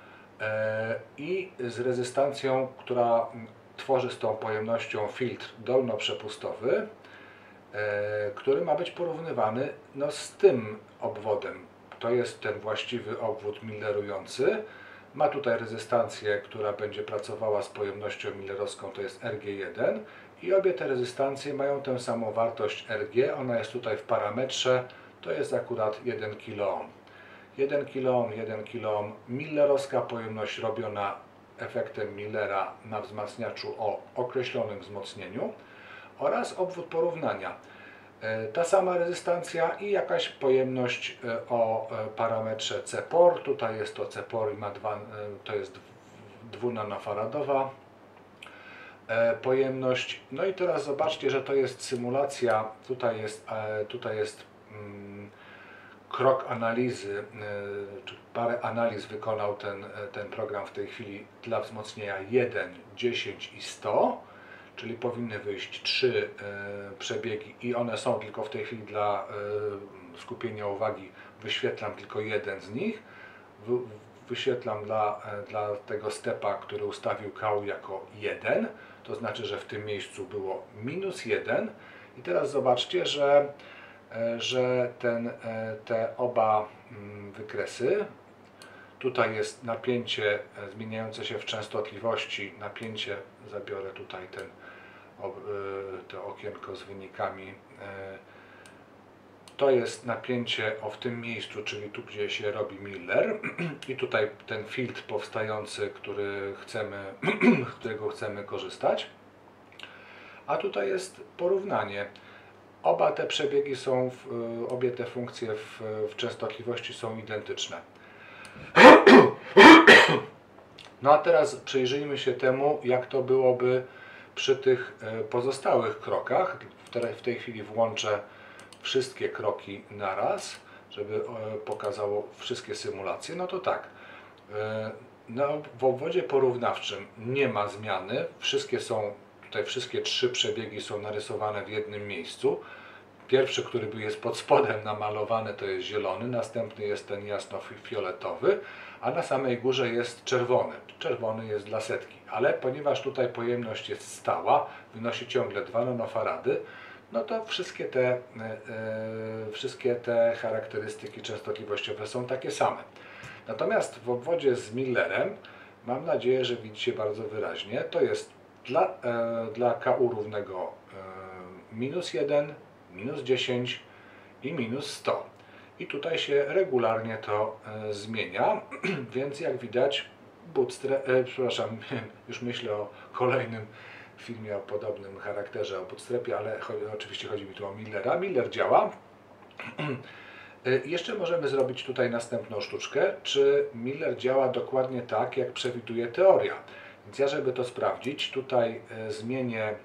i z rezystancją, która tworzy z tą pojemnością filtr dolnoprzepustowy, który ma być porównywany no, z tym obwodem. To jest ten właściwy obwód millerujący. Ma tutaj rezystancję, która będzie pracowała z pojemnością millerowską, to jest R G jeden i obie te rezystancje mają tę samą wartość R G, ona jest tutaj w parametrze, to jest akurat jeden kiloohm. jeden kiloohm, jeden kiloohm, millerowska pojemność robiona efektem Millera na wzmacniaczu o określonym wzmocnieniu oraz obwód porównania. Ta sama rezystancja i jakaś pojemność o parametrze C P O R. Tutaj jest to C P O R i ma dwa, to jest dwunanofaradowa pojemność. No i teraz zobaczcie, że to jest symulacja. Tutaj jest, tutaj jest mm, krok analizy, czy parę analiz wykonał ten, ten program w tej chwili dla wzmocnienia jeden, dziesięć i sto. Czyli powinny wyjść trzy y, przebiegi i one są tylko w tej chwili dla y, skupienia uwagi, wyświetlam tylko jeden z nich, Wy, wyświetlam dla, y, dla tego stepa, który ustawił K U jako jeden, to znaczy, że w tym miejscu było minus jeden i teraz zobaczcie, że że ten, te oba wykresy, tutaj jest napięcie zmieniające się w częstotliwości, napięcie, zabiorę tutaj ten, to okienko z wynikami, to jest napięcie o w tym miejscu, czyli tu gdzie się robi Miller i tutaj ten filtr powstający, który chcemy, z którego chcemy korzystać, a tutaj jest porównanie. Oba te przebiegi są, w, obie te funkcje w, w częstotliwości są identyczne. No a teraz przyjrzyjmy się temu, jak to byłoby przy tych pozostałych krokach. W tej chwili włączę wszystkie kroki naraz, żeby pokazało wszystkie symulacje. No to tak, no, w obwodzie porównawczym nie ma zmiany. Wszystkie są, tutaj wszystkie trzy przebiegi są narysowane w jednym miejscu. Pierwszy, który jest pod spodem namalowany, to jest zielony, następny jest ten jasno-fioletowy, a na samej górze jest czerwony. Czerwony jest dla setki, ale ponieważ tutaj pojemność jest stała, wynosi ciągle dwa nanofarady, no to wszystkie te, e, wszystkie te charakterystyki częstotliwościowe są takie same. Natomiast w obwodzie z Millerem, mam nadzieję, że widzicie bardzo wyraźnie, to jest dla, e, dla K U równego e, minus jeden, minus dziesięć i minus sto. I tutaj się regularnie to e, zmienia, więc jak widać, bootstrap, e, przepraszam, już myślę o kolejnym filmie o podobnym charakterze, o bootstrapie, ale chodzi, oczywiście chodzi mi tu o Millera. Miller działa. Jeszcze możemy zrobić tutaj następną sztuczkę, czy Miller działa dokładnie tak, jak przewiduje teoria. Więc ja, żeby to sprawdzić, tutaj zmienię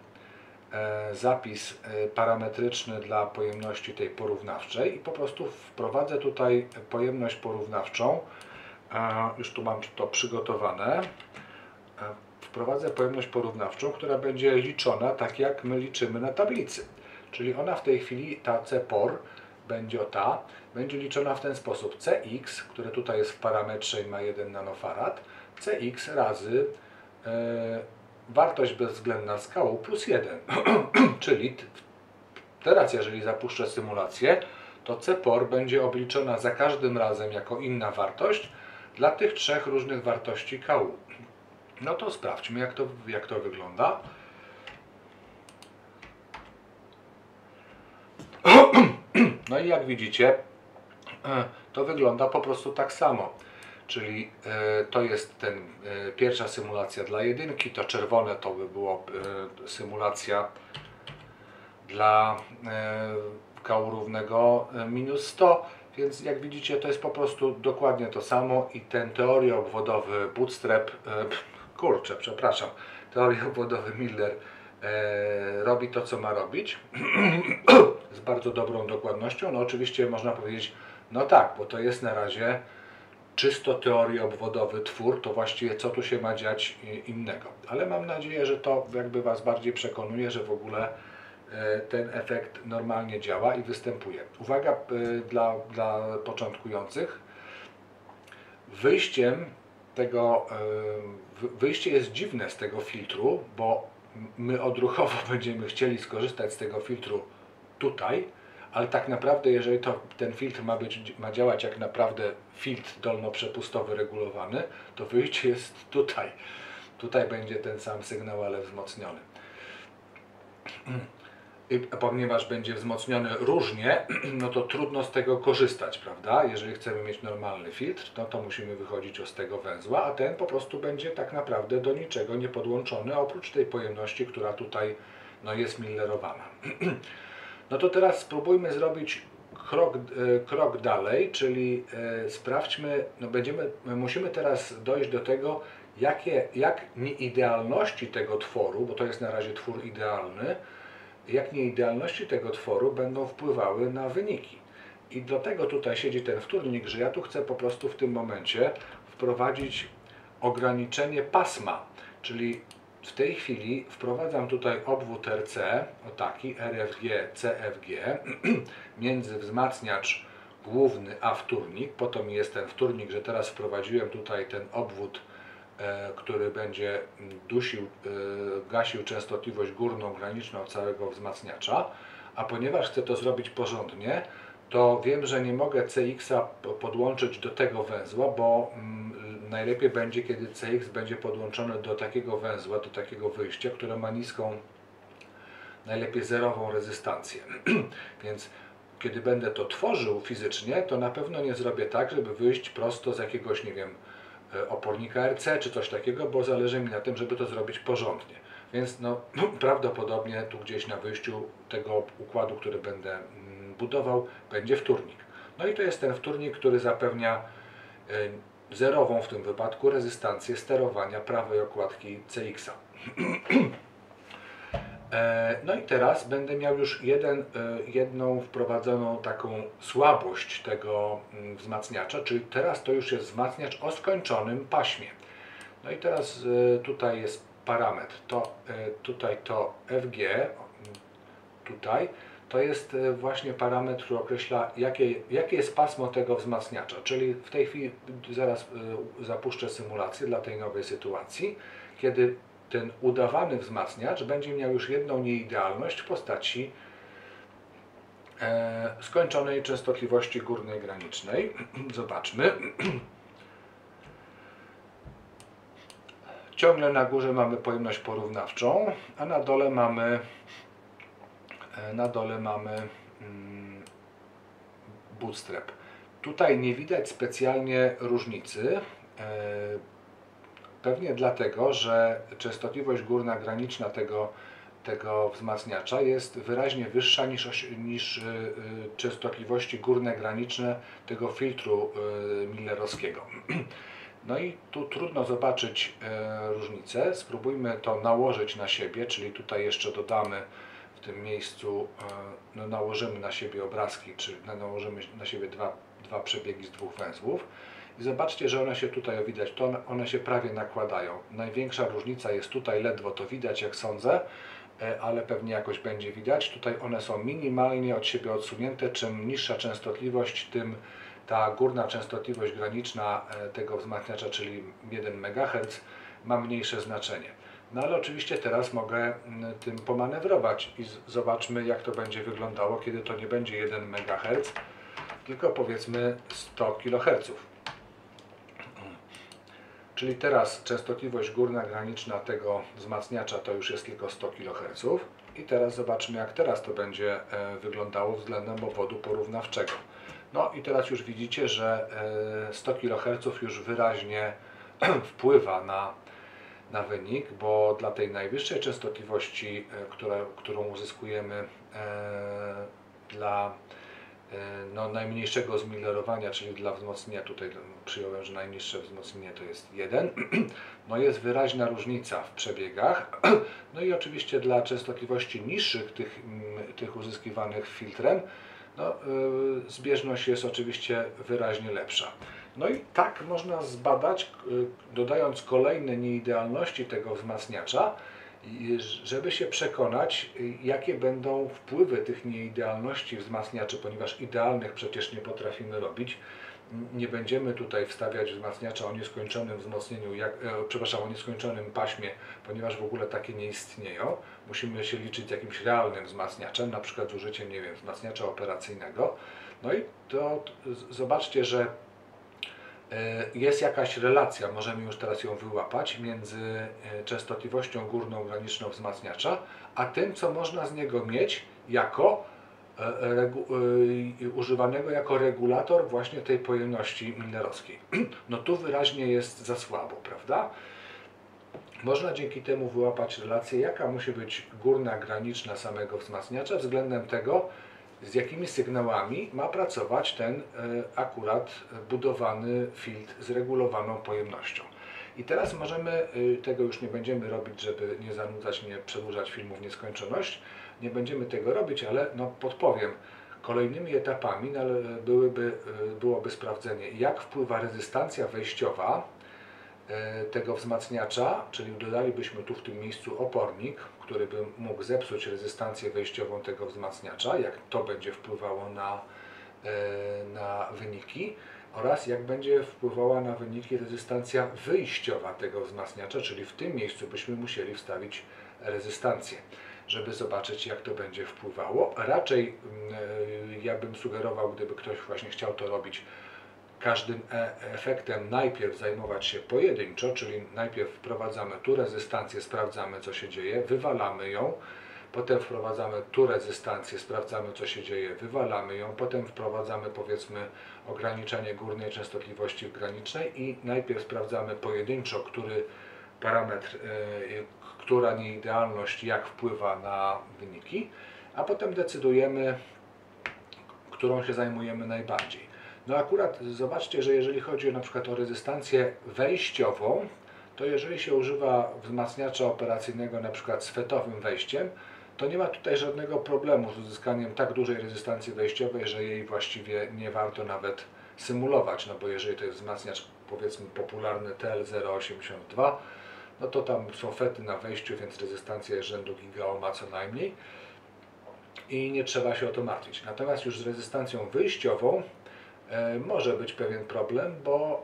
zapis parametryczny dla pojemności tej porównawczej i po prostu wprowadzę tutaj pojemność porównawczą. Już tu mam to przygotowane. Wprowadzę pojemność porównawczą, która będzie liczona tak, jak my liczymy na tablicy. Czyli ona w tej chwili, ta C P O R, będzie o ta, będzie liczona w ten sposób. C X, które tutaj jest w parametrze i ma jeden nanofarad, C X razy yy, wartość bezwzględna z K U plus jeden. Czyli teraz, jeżeli zapuszczę symulację, to C P O R będzie obliczona za każdym razem jako inna wartość dla tych trzech różnych wartości K U. No to sprawdźmy, jak to, jak to wygląda. No i jak widzicie, to wygląda po prostu tak samo. Czyli to jest ten pierwsza symulacja dla jedynki, to czerwone to by było symulacja dla K U równego minus sto. Więc jak widzicie, to jest po prostu dokładnie to samo i ten teorioobwodowy bootstrap, kurczę, przepraszam, teorioobwodowy Miller e, robi to, co ma robić z bardzo dobrą dokładnością. No oczywiście można powiedzieć, no tak, bo to jest na razie czysto teorioobwodowy twór, to właściwie co tu się ma dziać innego. Ale mam nadzieję, że to jakby Was bardziej przekonuje, że w ogóle ten efekt normalnie działa i występuje. Uwaga dla, dla początkujących. Wyjściem tego, wyjście jest dziwne z tego filtru, bo my odruchowo będziemy chcieli skorzystać z tego filtru tutaj, ale tak naprawdę, jeżeli to, ten filtr ma, być, ma działać jak naprawdę filtr dolnoprzepustowy regulowany, to wyjście jest tutaj. Tutaj będzie ten sam sygnał, ale wzmocniony. I ponieważ będzie wzmocniony różnie, no to trudno z tego korzystać, prawda? Jeżeli chcemy mieć normalny filtr, no to musimy wychodzić z tego węzła, a ten po prostu będzie tak naprawdę do niczego nie podłączony, oprócz tej pojemności, która tutaj no, jest millerowana. No to teraz spróbujmy zrobić krok, krok dalej, czyli sprawdźmy, no będziemy, musimy teraz dojść do tego, jakie, jak nieidealności tego tworu, bo to jest na razie twór idealny, jak nieidealności tego tworu będą wpływały na wyniki. I dlatego tutaj siedzi ten wtórnik, że ja tu chcę po prostu w tym momencie wprowadzić ograniczenie pasma, czyli w tej chwili wprowadzam tutaj obwód R C, o taki, R F G, C F G, między wzmacniacz główny a wtórnik. Po to mi jest ten wtórnik, że teraz wprowadziłem tutaj ten obwód, e, który będzie dusił, e, gasił częstotliwość górną, graniczną całego wzmacniacza, A ponieważ chcę to zrobić porządnie, to wiem, że nie mogę C X-a podłączyć do tego węzła, bo mm, najlepiej będzie, kiedy C X będzie podłączony do takiego węzła, do takiego wyjścia, które ma niską, najlepiej zerową rezystancję. Więc kiedy będę to tworzył fizycznie, to na pewno nie zrobię tak, żeby wyjść prosto z jakiegoś, nie wiem, opornika R C czy coś takiego, bo zależy mi na tym, żeby to zrobić porządnie. Więc no, prawdopodobnie tu gdzieś na wyjściu tego układu, który będę budował, będzie wtórnik. No i to jest ten wtórnik, który zapewnia zerową w tym wypadku rezystancję sterowania prawej okładki C X-a. No i teraz będę miał już jeden, jedną wprowadzoną taką słabość tego wzmacniacza, czyli teraz to już jest wzmacniacz o skończonym paśmie. No i teraz tutaj jest parametr, to, tutaj to F G, tutaj, to jest właśnie parametr, który określa, jakie, jakie jest pasmo tego wzmacniacza, czyli w tej chwili zaraz zapuszczę symulację dla tej nowej sytuacji, kiedy ten udawany wzmacniacz będzie miał już jedną nieidealność w postaci e, skończonej częstotliwości górnej granicznej. Zobaczmy. Ciągle na górze mamy pojemność porównawczą, a na dole mamy e, na dole mamy mm, bootstrap. Tutaj nie widać specjalnie różnicy. E, Pewnie dlatego, że częstotliwość górna graniczna tego, tego wzmacniacza jest wyraźnie wyższa niż, niż y, y, częstotliwości górne graniczne tego filtru y, millerowskiego. No i tu trudno zobaczyć y, różnicę. Spróbujmy to nałożyć na siebie, czyli tutaj jeszcze dodamy w tym miejscu, y, no nałożymy na siebie obrazki, czyli nałożymy na siebie dwa, dwa przebiegi z dwóch węzłów. I zobaczcie, że one się tutaj, widać, to one się prawie nakładają. Największa różnica jest tutaj, ledwo to widać, jak sądzę, ale pewnie jakoś będzie widać. Tutaj one są minimalnie od siebie odsunięte. Czym niższa częstotliwość, tym ta górna częstotliwość graniczna tego wzmacniacza, czyli jeden megaherc, ma mniejsze znaczenie. No ale oczywiście teraz mogę tym pomanewrować i zobaczmy, jak to będzie wyglądało, kiedy to nie będzie jeden megaherc, tylko powiedzmy sto kiloherców. Czyli teraz częstotliwość górna graniczna tego wzmacniacza to już jest tylko sto kiloherców. I teraz zobaczmy, jak teraz to będzie wyglądało względem obwodu porównawczego. No i teraz już widzicie, że sto kiloherców już wyraźnie wpływa na, na wynik, bo dla tej najwyższej częstotliwości, która, którą uzyskujemy dla no, najmniejszego zmilerowania, czyli dla wzmocnienia, tutaj przyjąłem, że najniższe wzmocnienie to jest jeden, no jest wyraźna różnica w przebiegach. No i oczywiście dla częstotliwości niższych tych, tych uzyskiwanych filtrem, no, yy, zbieżność jest oczywiście wyraźnie lepsza. No i tak można zbadać, yy, dodając kolejne nieidealności tego wzmacniacza, żeby się przekonać, jakie będą wpływy tych nieidealności wzmacniaczy, ponieważ idealnych przecież nie potrafimy robić. Nie będziemy tutaj wstawiać wzmacniacza o nieskończonym wzmocnieniu, jak, e, przepraszam, o nieskończonym paśmie, ponieważ w ogóle takie nie istnieją. Musimy się liczyć z jakimś realnym wzmacniaczem, na przykład z użyciem, nie wiem, wzmacniacza operacyjnego. No i to zobaczcie, że jest jakaś relacja, możemy już teraz ją wyłapać, między częstotliwością górną graniczną wzmacniacza, a tym, co można z niego mieć jako używanego jako regulator właśnie tej pojemności millerowskiej. No tu wyraźnie jest za słabo, prawda? Można dzięki temu wyłapać relację, jaka musi być górna graniczna samego wzmacniacza względem tego, z jakimi sygnałami ma pracować ten akurat budowany filtr z regulowaną pojemnością. I teraz możemy, tego już nie będziemy robić, żeby nie zanudzać, nie przedłużać filmu w nieskończoność, nie będziemy tego robić, ale no podpowiem, kolejnymi etapami byłyby, byłoby sprawdzenie, jak wpływa rezystancja wejściowa tego wzmacniacza, czyli dodalibyśmy tu w tym miejscu opornik, który by mógł zepsuć rezystancję wejściową tego wzmacniacza, jak to będzie wpływało na, na wyniki, oraz jak będzie wpływała na wyniki rezystancja wyjściowa tego wzmacniacza, czyli w tym miejscu byśmy musieli wstawić rezystancję. żeby zobaczyć, jak to będzie wpływało. Raczej yy, ja bym sugerował, gdyby ktoś właśnie chciał to robić, każdym e efektem najpierw zajmować się pojedynczo, czyli najpierw wprowadzamy tu rezystancję, sprawdzamy, co się dzieje, wywalamy ją, potem wprowadzamy tu rezystancję, sprawdzamy, co się dzieje, wywalamy ją, potem wprowadzamy, powiedzmy, ograniczenie górnej częstotliwości w granicznej i najpierw sprawdzamy pojedynczo, który parametr, yy, która nieidealność jak wpływa na wyniki, a potem decydujemy, którą się zajmujemy najbardziej. No akurat zobaczcie, że jeżeli chodzi na przykład o rezystancję wejściową, to jeżeli się używa wzmacniacza operacyjnego na przykład z fetowym wejściem, to nie ma tutaj żadnego problemu z uzyskaniem tak dużej rezystancji wejściowej, że jej właściwie nie warto nawet symulować, no bo jeżeli to jest wzmacniacz, powiedzmy, popularny T L zero osiemdziesiąt dwa, no to tam są fety na wejściu, więc rezystancja jest rzędu gigaohma co najmniej i nie trzeba się o to martwić. Natomiast już z rezystancją wyjściową e, może być pewien problem, bo,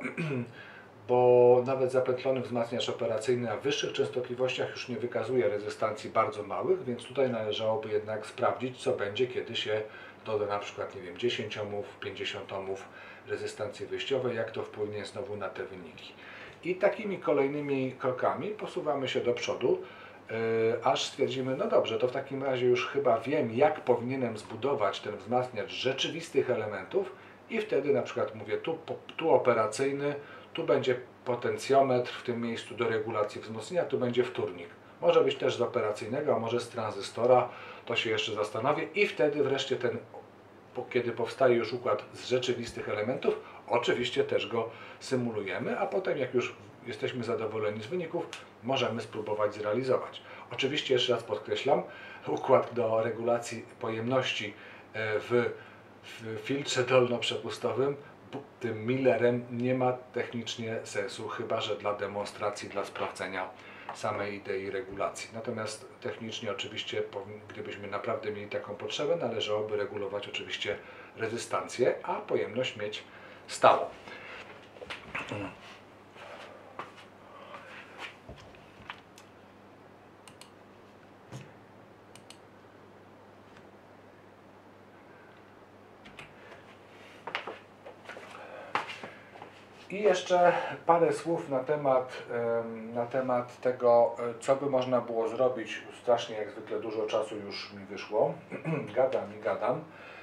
bo nawet zapętlony wzmacniacz operacyjny na wyższych częstotliwościach już nie wykazuje rezystancji bardzo małych, więc tutaj należałoby jednak sprawdzić, co będzie, kiedy się doda na przykład, nie wiem, dziesięć ohmów, pięćdziesiąt ohmów rezystancji wyjściowej, jak to wpłynie znowu na te wyniki. I takimi kolejnymi krokami posuwamy się do przodu, yy, aż stwierdzimy, no dobrze, to w takim razie już chyba wiem, jak powinienem zbudować ten wzmacniacz rzeczywistych elementów i wtedy na przykład mówię, tu, tu operacyjny, tu będzie potencjometr w tym miejscu do regulacji wzmocnienia, tu będzie wtórnik. Może być też z operacyjnego, a może z tranzystora, to się jeszcze zastanowię i wtedy wreszcie ten, kiedy powstaje już układ z rzeczywistych elementów, oczywiście też go symulujemy, a potem jak już jesteśmy zadowoleni z wyników, możemy spróbować zrealizować. Oczywiście jeszcze raz podkreślam, układ do regulacji pojemności w, w filtrze dolnoprzepustowym tym Millerem nie ma technicznie sensu, chyba że dla demonstracji, dla sprawdzenia samej idei regulacji. Natomiast technicznie oczywiście, gdybyśmy naprawdę mieli taką potrzebę, należałoby regulować oczywiście rezystancję, a pojemność mieć stałą. I jeszcze parę słów na temat, na temat tego, co by można było zrobić. Strasznie jak zwykle dużo czasu już mi wyszło. Gadam i gadam.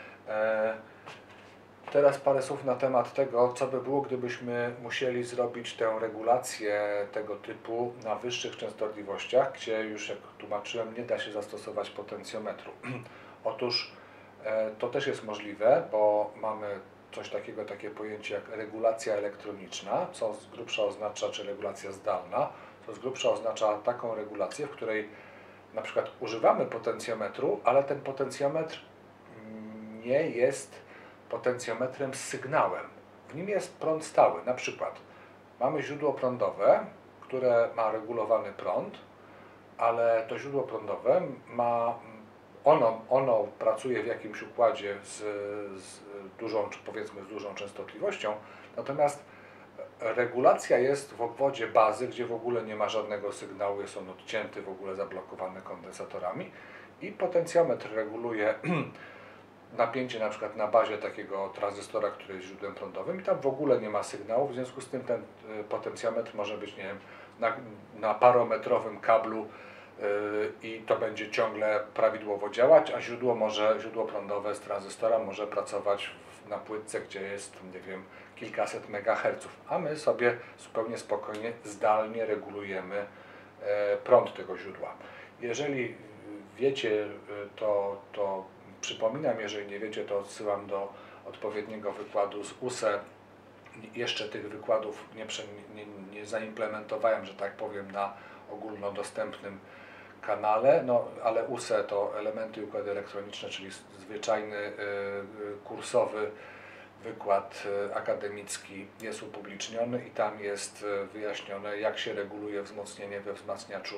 Teraz parę słów na temat tego, co by było, gdybyśmy musieli zrobić tę regulację tego typu na wyższych częstotliwościach, gdzie już, jak tłumaczyłem, nie da się zastosować potencjometru. Otóż to też jest możliwe, bo mamy coś takiego, takie pojęcie jak regulacja elektroniczna, co z grubsza oznacza, czy regulacja zdalna, co z grubsza oznacza taką regulację, w której na przykład używamy potencjometru, ale ten potencjometr nie jest potencjometrem z sygnałem. W nim jest prąd stały. Na przykład mamy źródło prądowe, które ma regulowany prąd, ale to źródło prądowe ma Ono, ono pracuje w jakimś układzie z, z dużą, czy powiedzmy z dużą częstotliwością, natomiast regulacja jest w obwodzie bazy, gdzie w ogóle nie ma żadnego sygnału, jest on odcięty, w ogóle zablokowany kondensatorami i potencjometr reguluje napięcie na przykład na bazie takiego tranzystora, który jest źródłem prądowym i tam w ogóle nie ma sygnału, w związku z tym ten potencjometr może być, nie wiem, na, na parometrowym kablu i to będzie ciągle prawidłowo działać, a źródło może, źródło prądowe z tranzystora może pracować w, na płytce, gdzie jest, nie wiem, kilkaset megaherców, a my sobie zupełnie spokojnie, zdalnie regulujemy e, prąd tego źródła. Jeżeli wiecie, to, to przypominam, jeżeli nie wiecie, to odsyłam do odpowiedniego wykładu z U S E. Jeszcze tych wykładów nie, nie, nie zaimplementowałem, że tak powiem, na ogólnodostępnym kanale, no ale U S E to elementy i układy elektroniczne, czyli zwyczajny y, kursowy wykład y, akademicki jest upubliczniony i tam jest y, wyjaśnione, jak się reguluje wzmocnienie we wzmacniaczu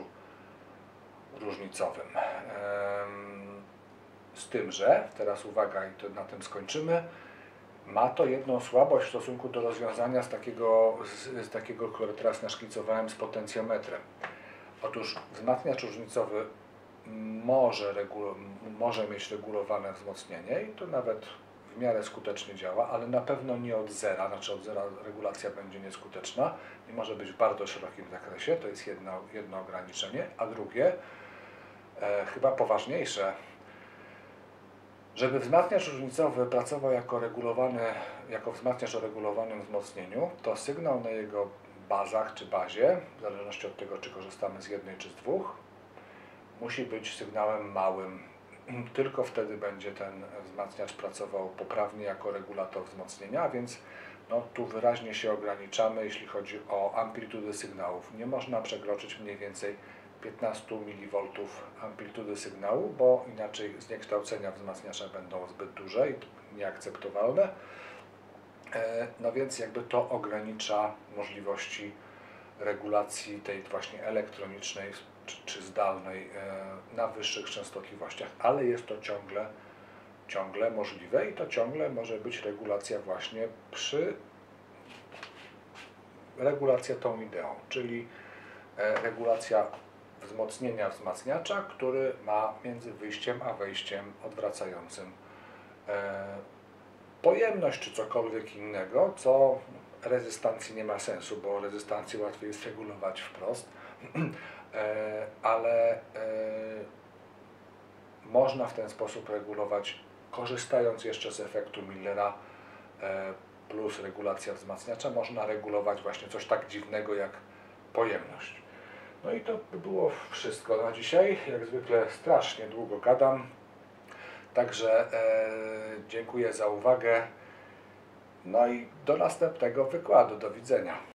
różnicowym. Ym, z tym, że, teraz uwaga i to na tym skończymy, ma to jedną słabość w stosunku do rozwiązania z takiego, z, z takiego, które teraz naszkicowałem, z potencjometrem. Otóż wzmacniacz różnicowy może, regu- może mieć regulowane wzmocnienie i to nawet w miarę skutecznie działa, ale na pewno nie od zera, znaczy od zera regulacja będzie nieskuteczna i może być w bardzo szerokim zakresie, to jest jedno, jedno ograniczenie, a drugie, e, chyba poważniejsze, żeby wzmacniacz różnicowy pracował jako regulowany, jako wzmacniacz o regulowanym wzmocnieniu, to sygnał na jego bazach czy bazie, w zależności od tego, czy korzystamy z jednej czy z dwóch, musi być sygnałem małym. Tylko wtedy będzie ten wzmacniacz pracował poprawnie jako regulator wzmocnienia, a więc no, tu wyraźnie się ograniczamy, jeśli chodzi o amplitudy sygnałów. Nie można przekroczyć mniej więcej piętnaście miliwoltów amplitudy sygnału, bo inaczej zniekształcenia wzmacniacza będą zbyt duże i nieakceptowalne. No więc jakby to ogranicza możliwości regulacji tej właśnie elektronicznej czy, czy zdalnej na wyższych częstotliwościach, ale jest to ciągle, ciągle możliwe i to ciągle może być regulacja właśnie przy regulacja tą ideą, czyli regulacja wzmocnienia wzmacniacza, który ma między wyjściem a wejściem odwracającym pojemność czy cokolwiek innego, co rezystancji nie ma sensu, bo rezystancję łatwiej jest regulować wprost, ale można w ten sposób regulować, korzystając jeszcze z efektu Millera plus regulacja wzmacniacza, można regulować właśnie coś tak dziwnego jak pojemność. No i to by było wszystko na dzisiaj. Jak zwykle strasznie długo gadam. Także e, dziękuję za uwagę. No i do następnego wykładu. Do widzenia.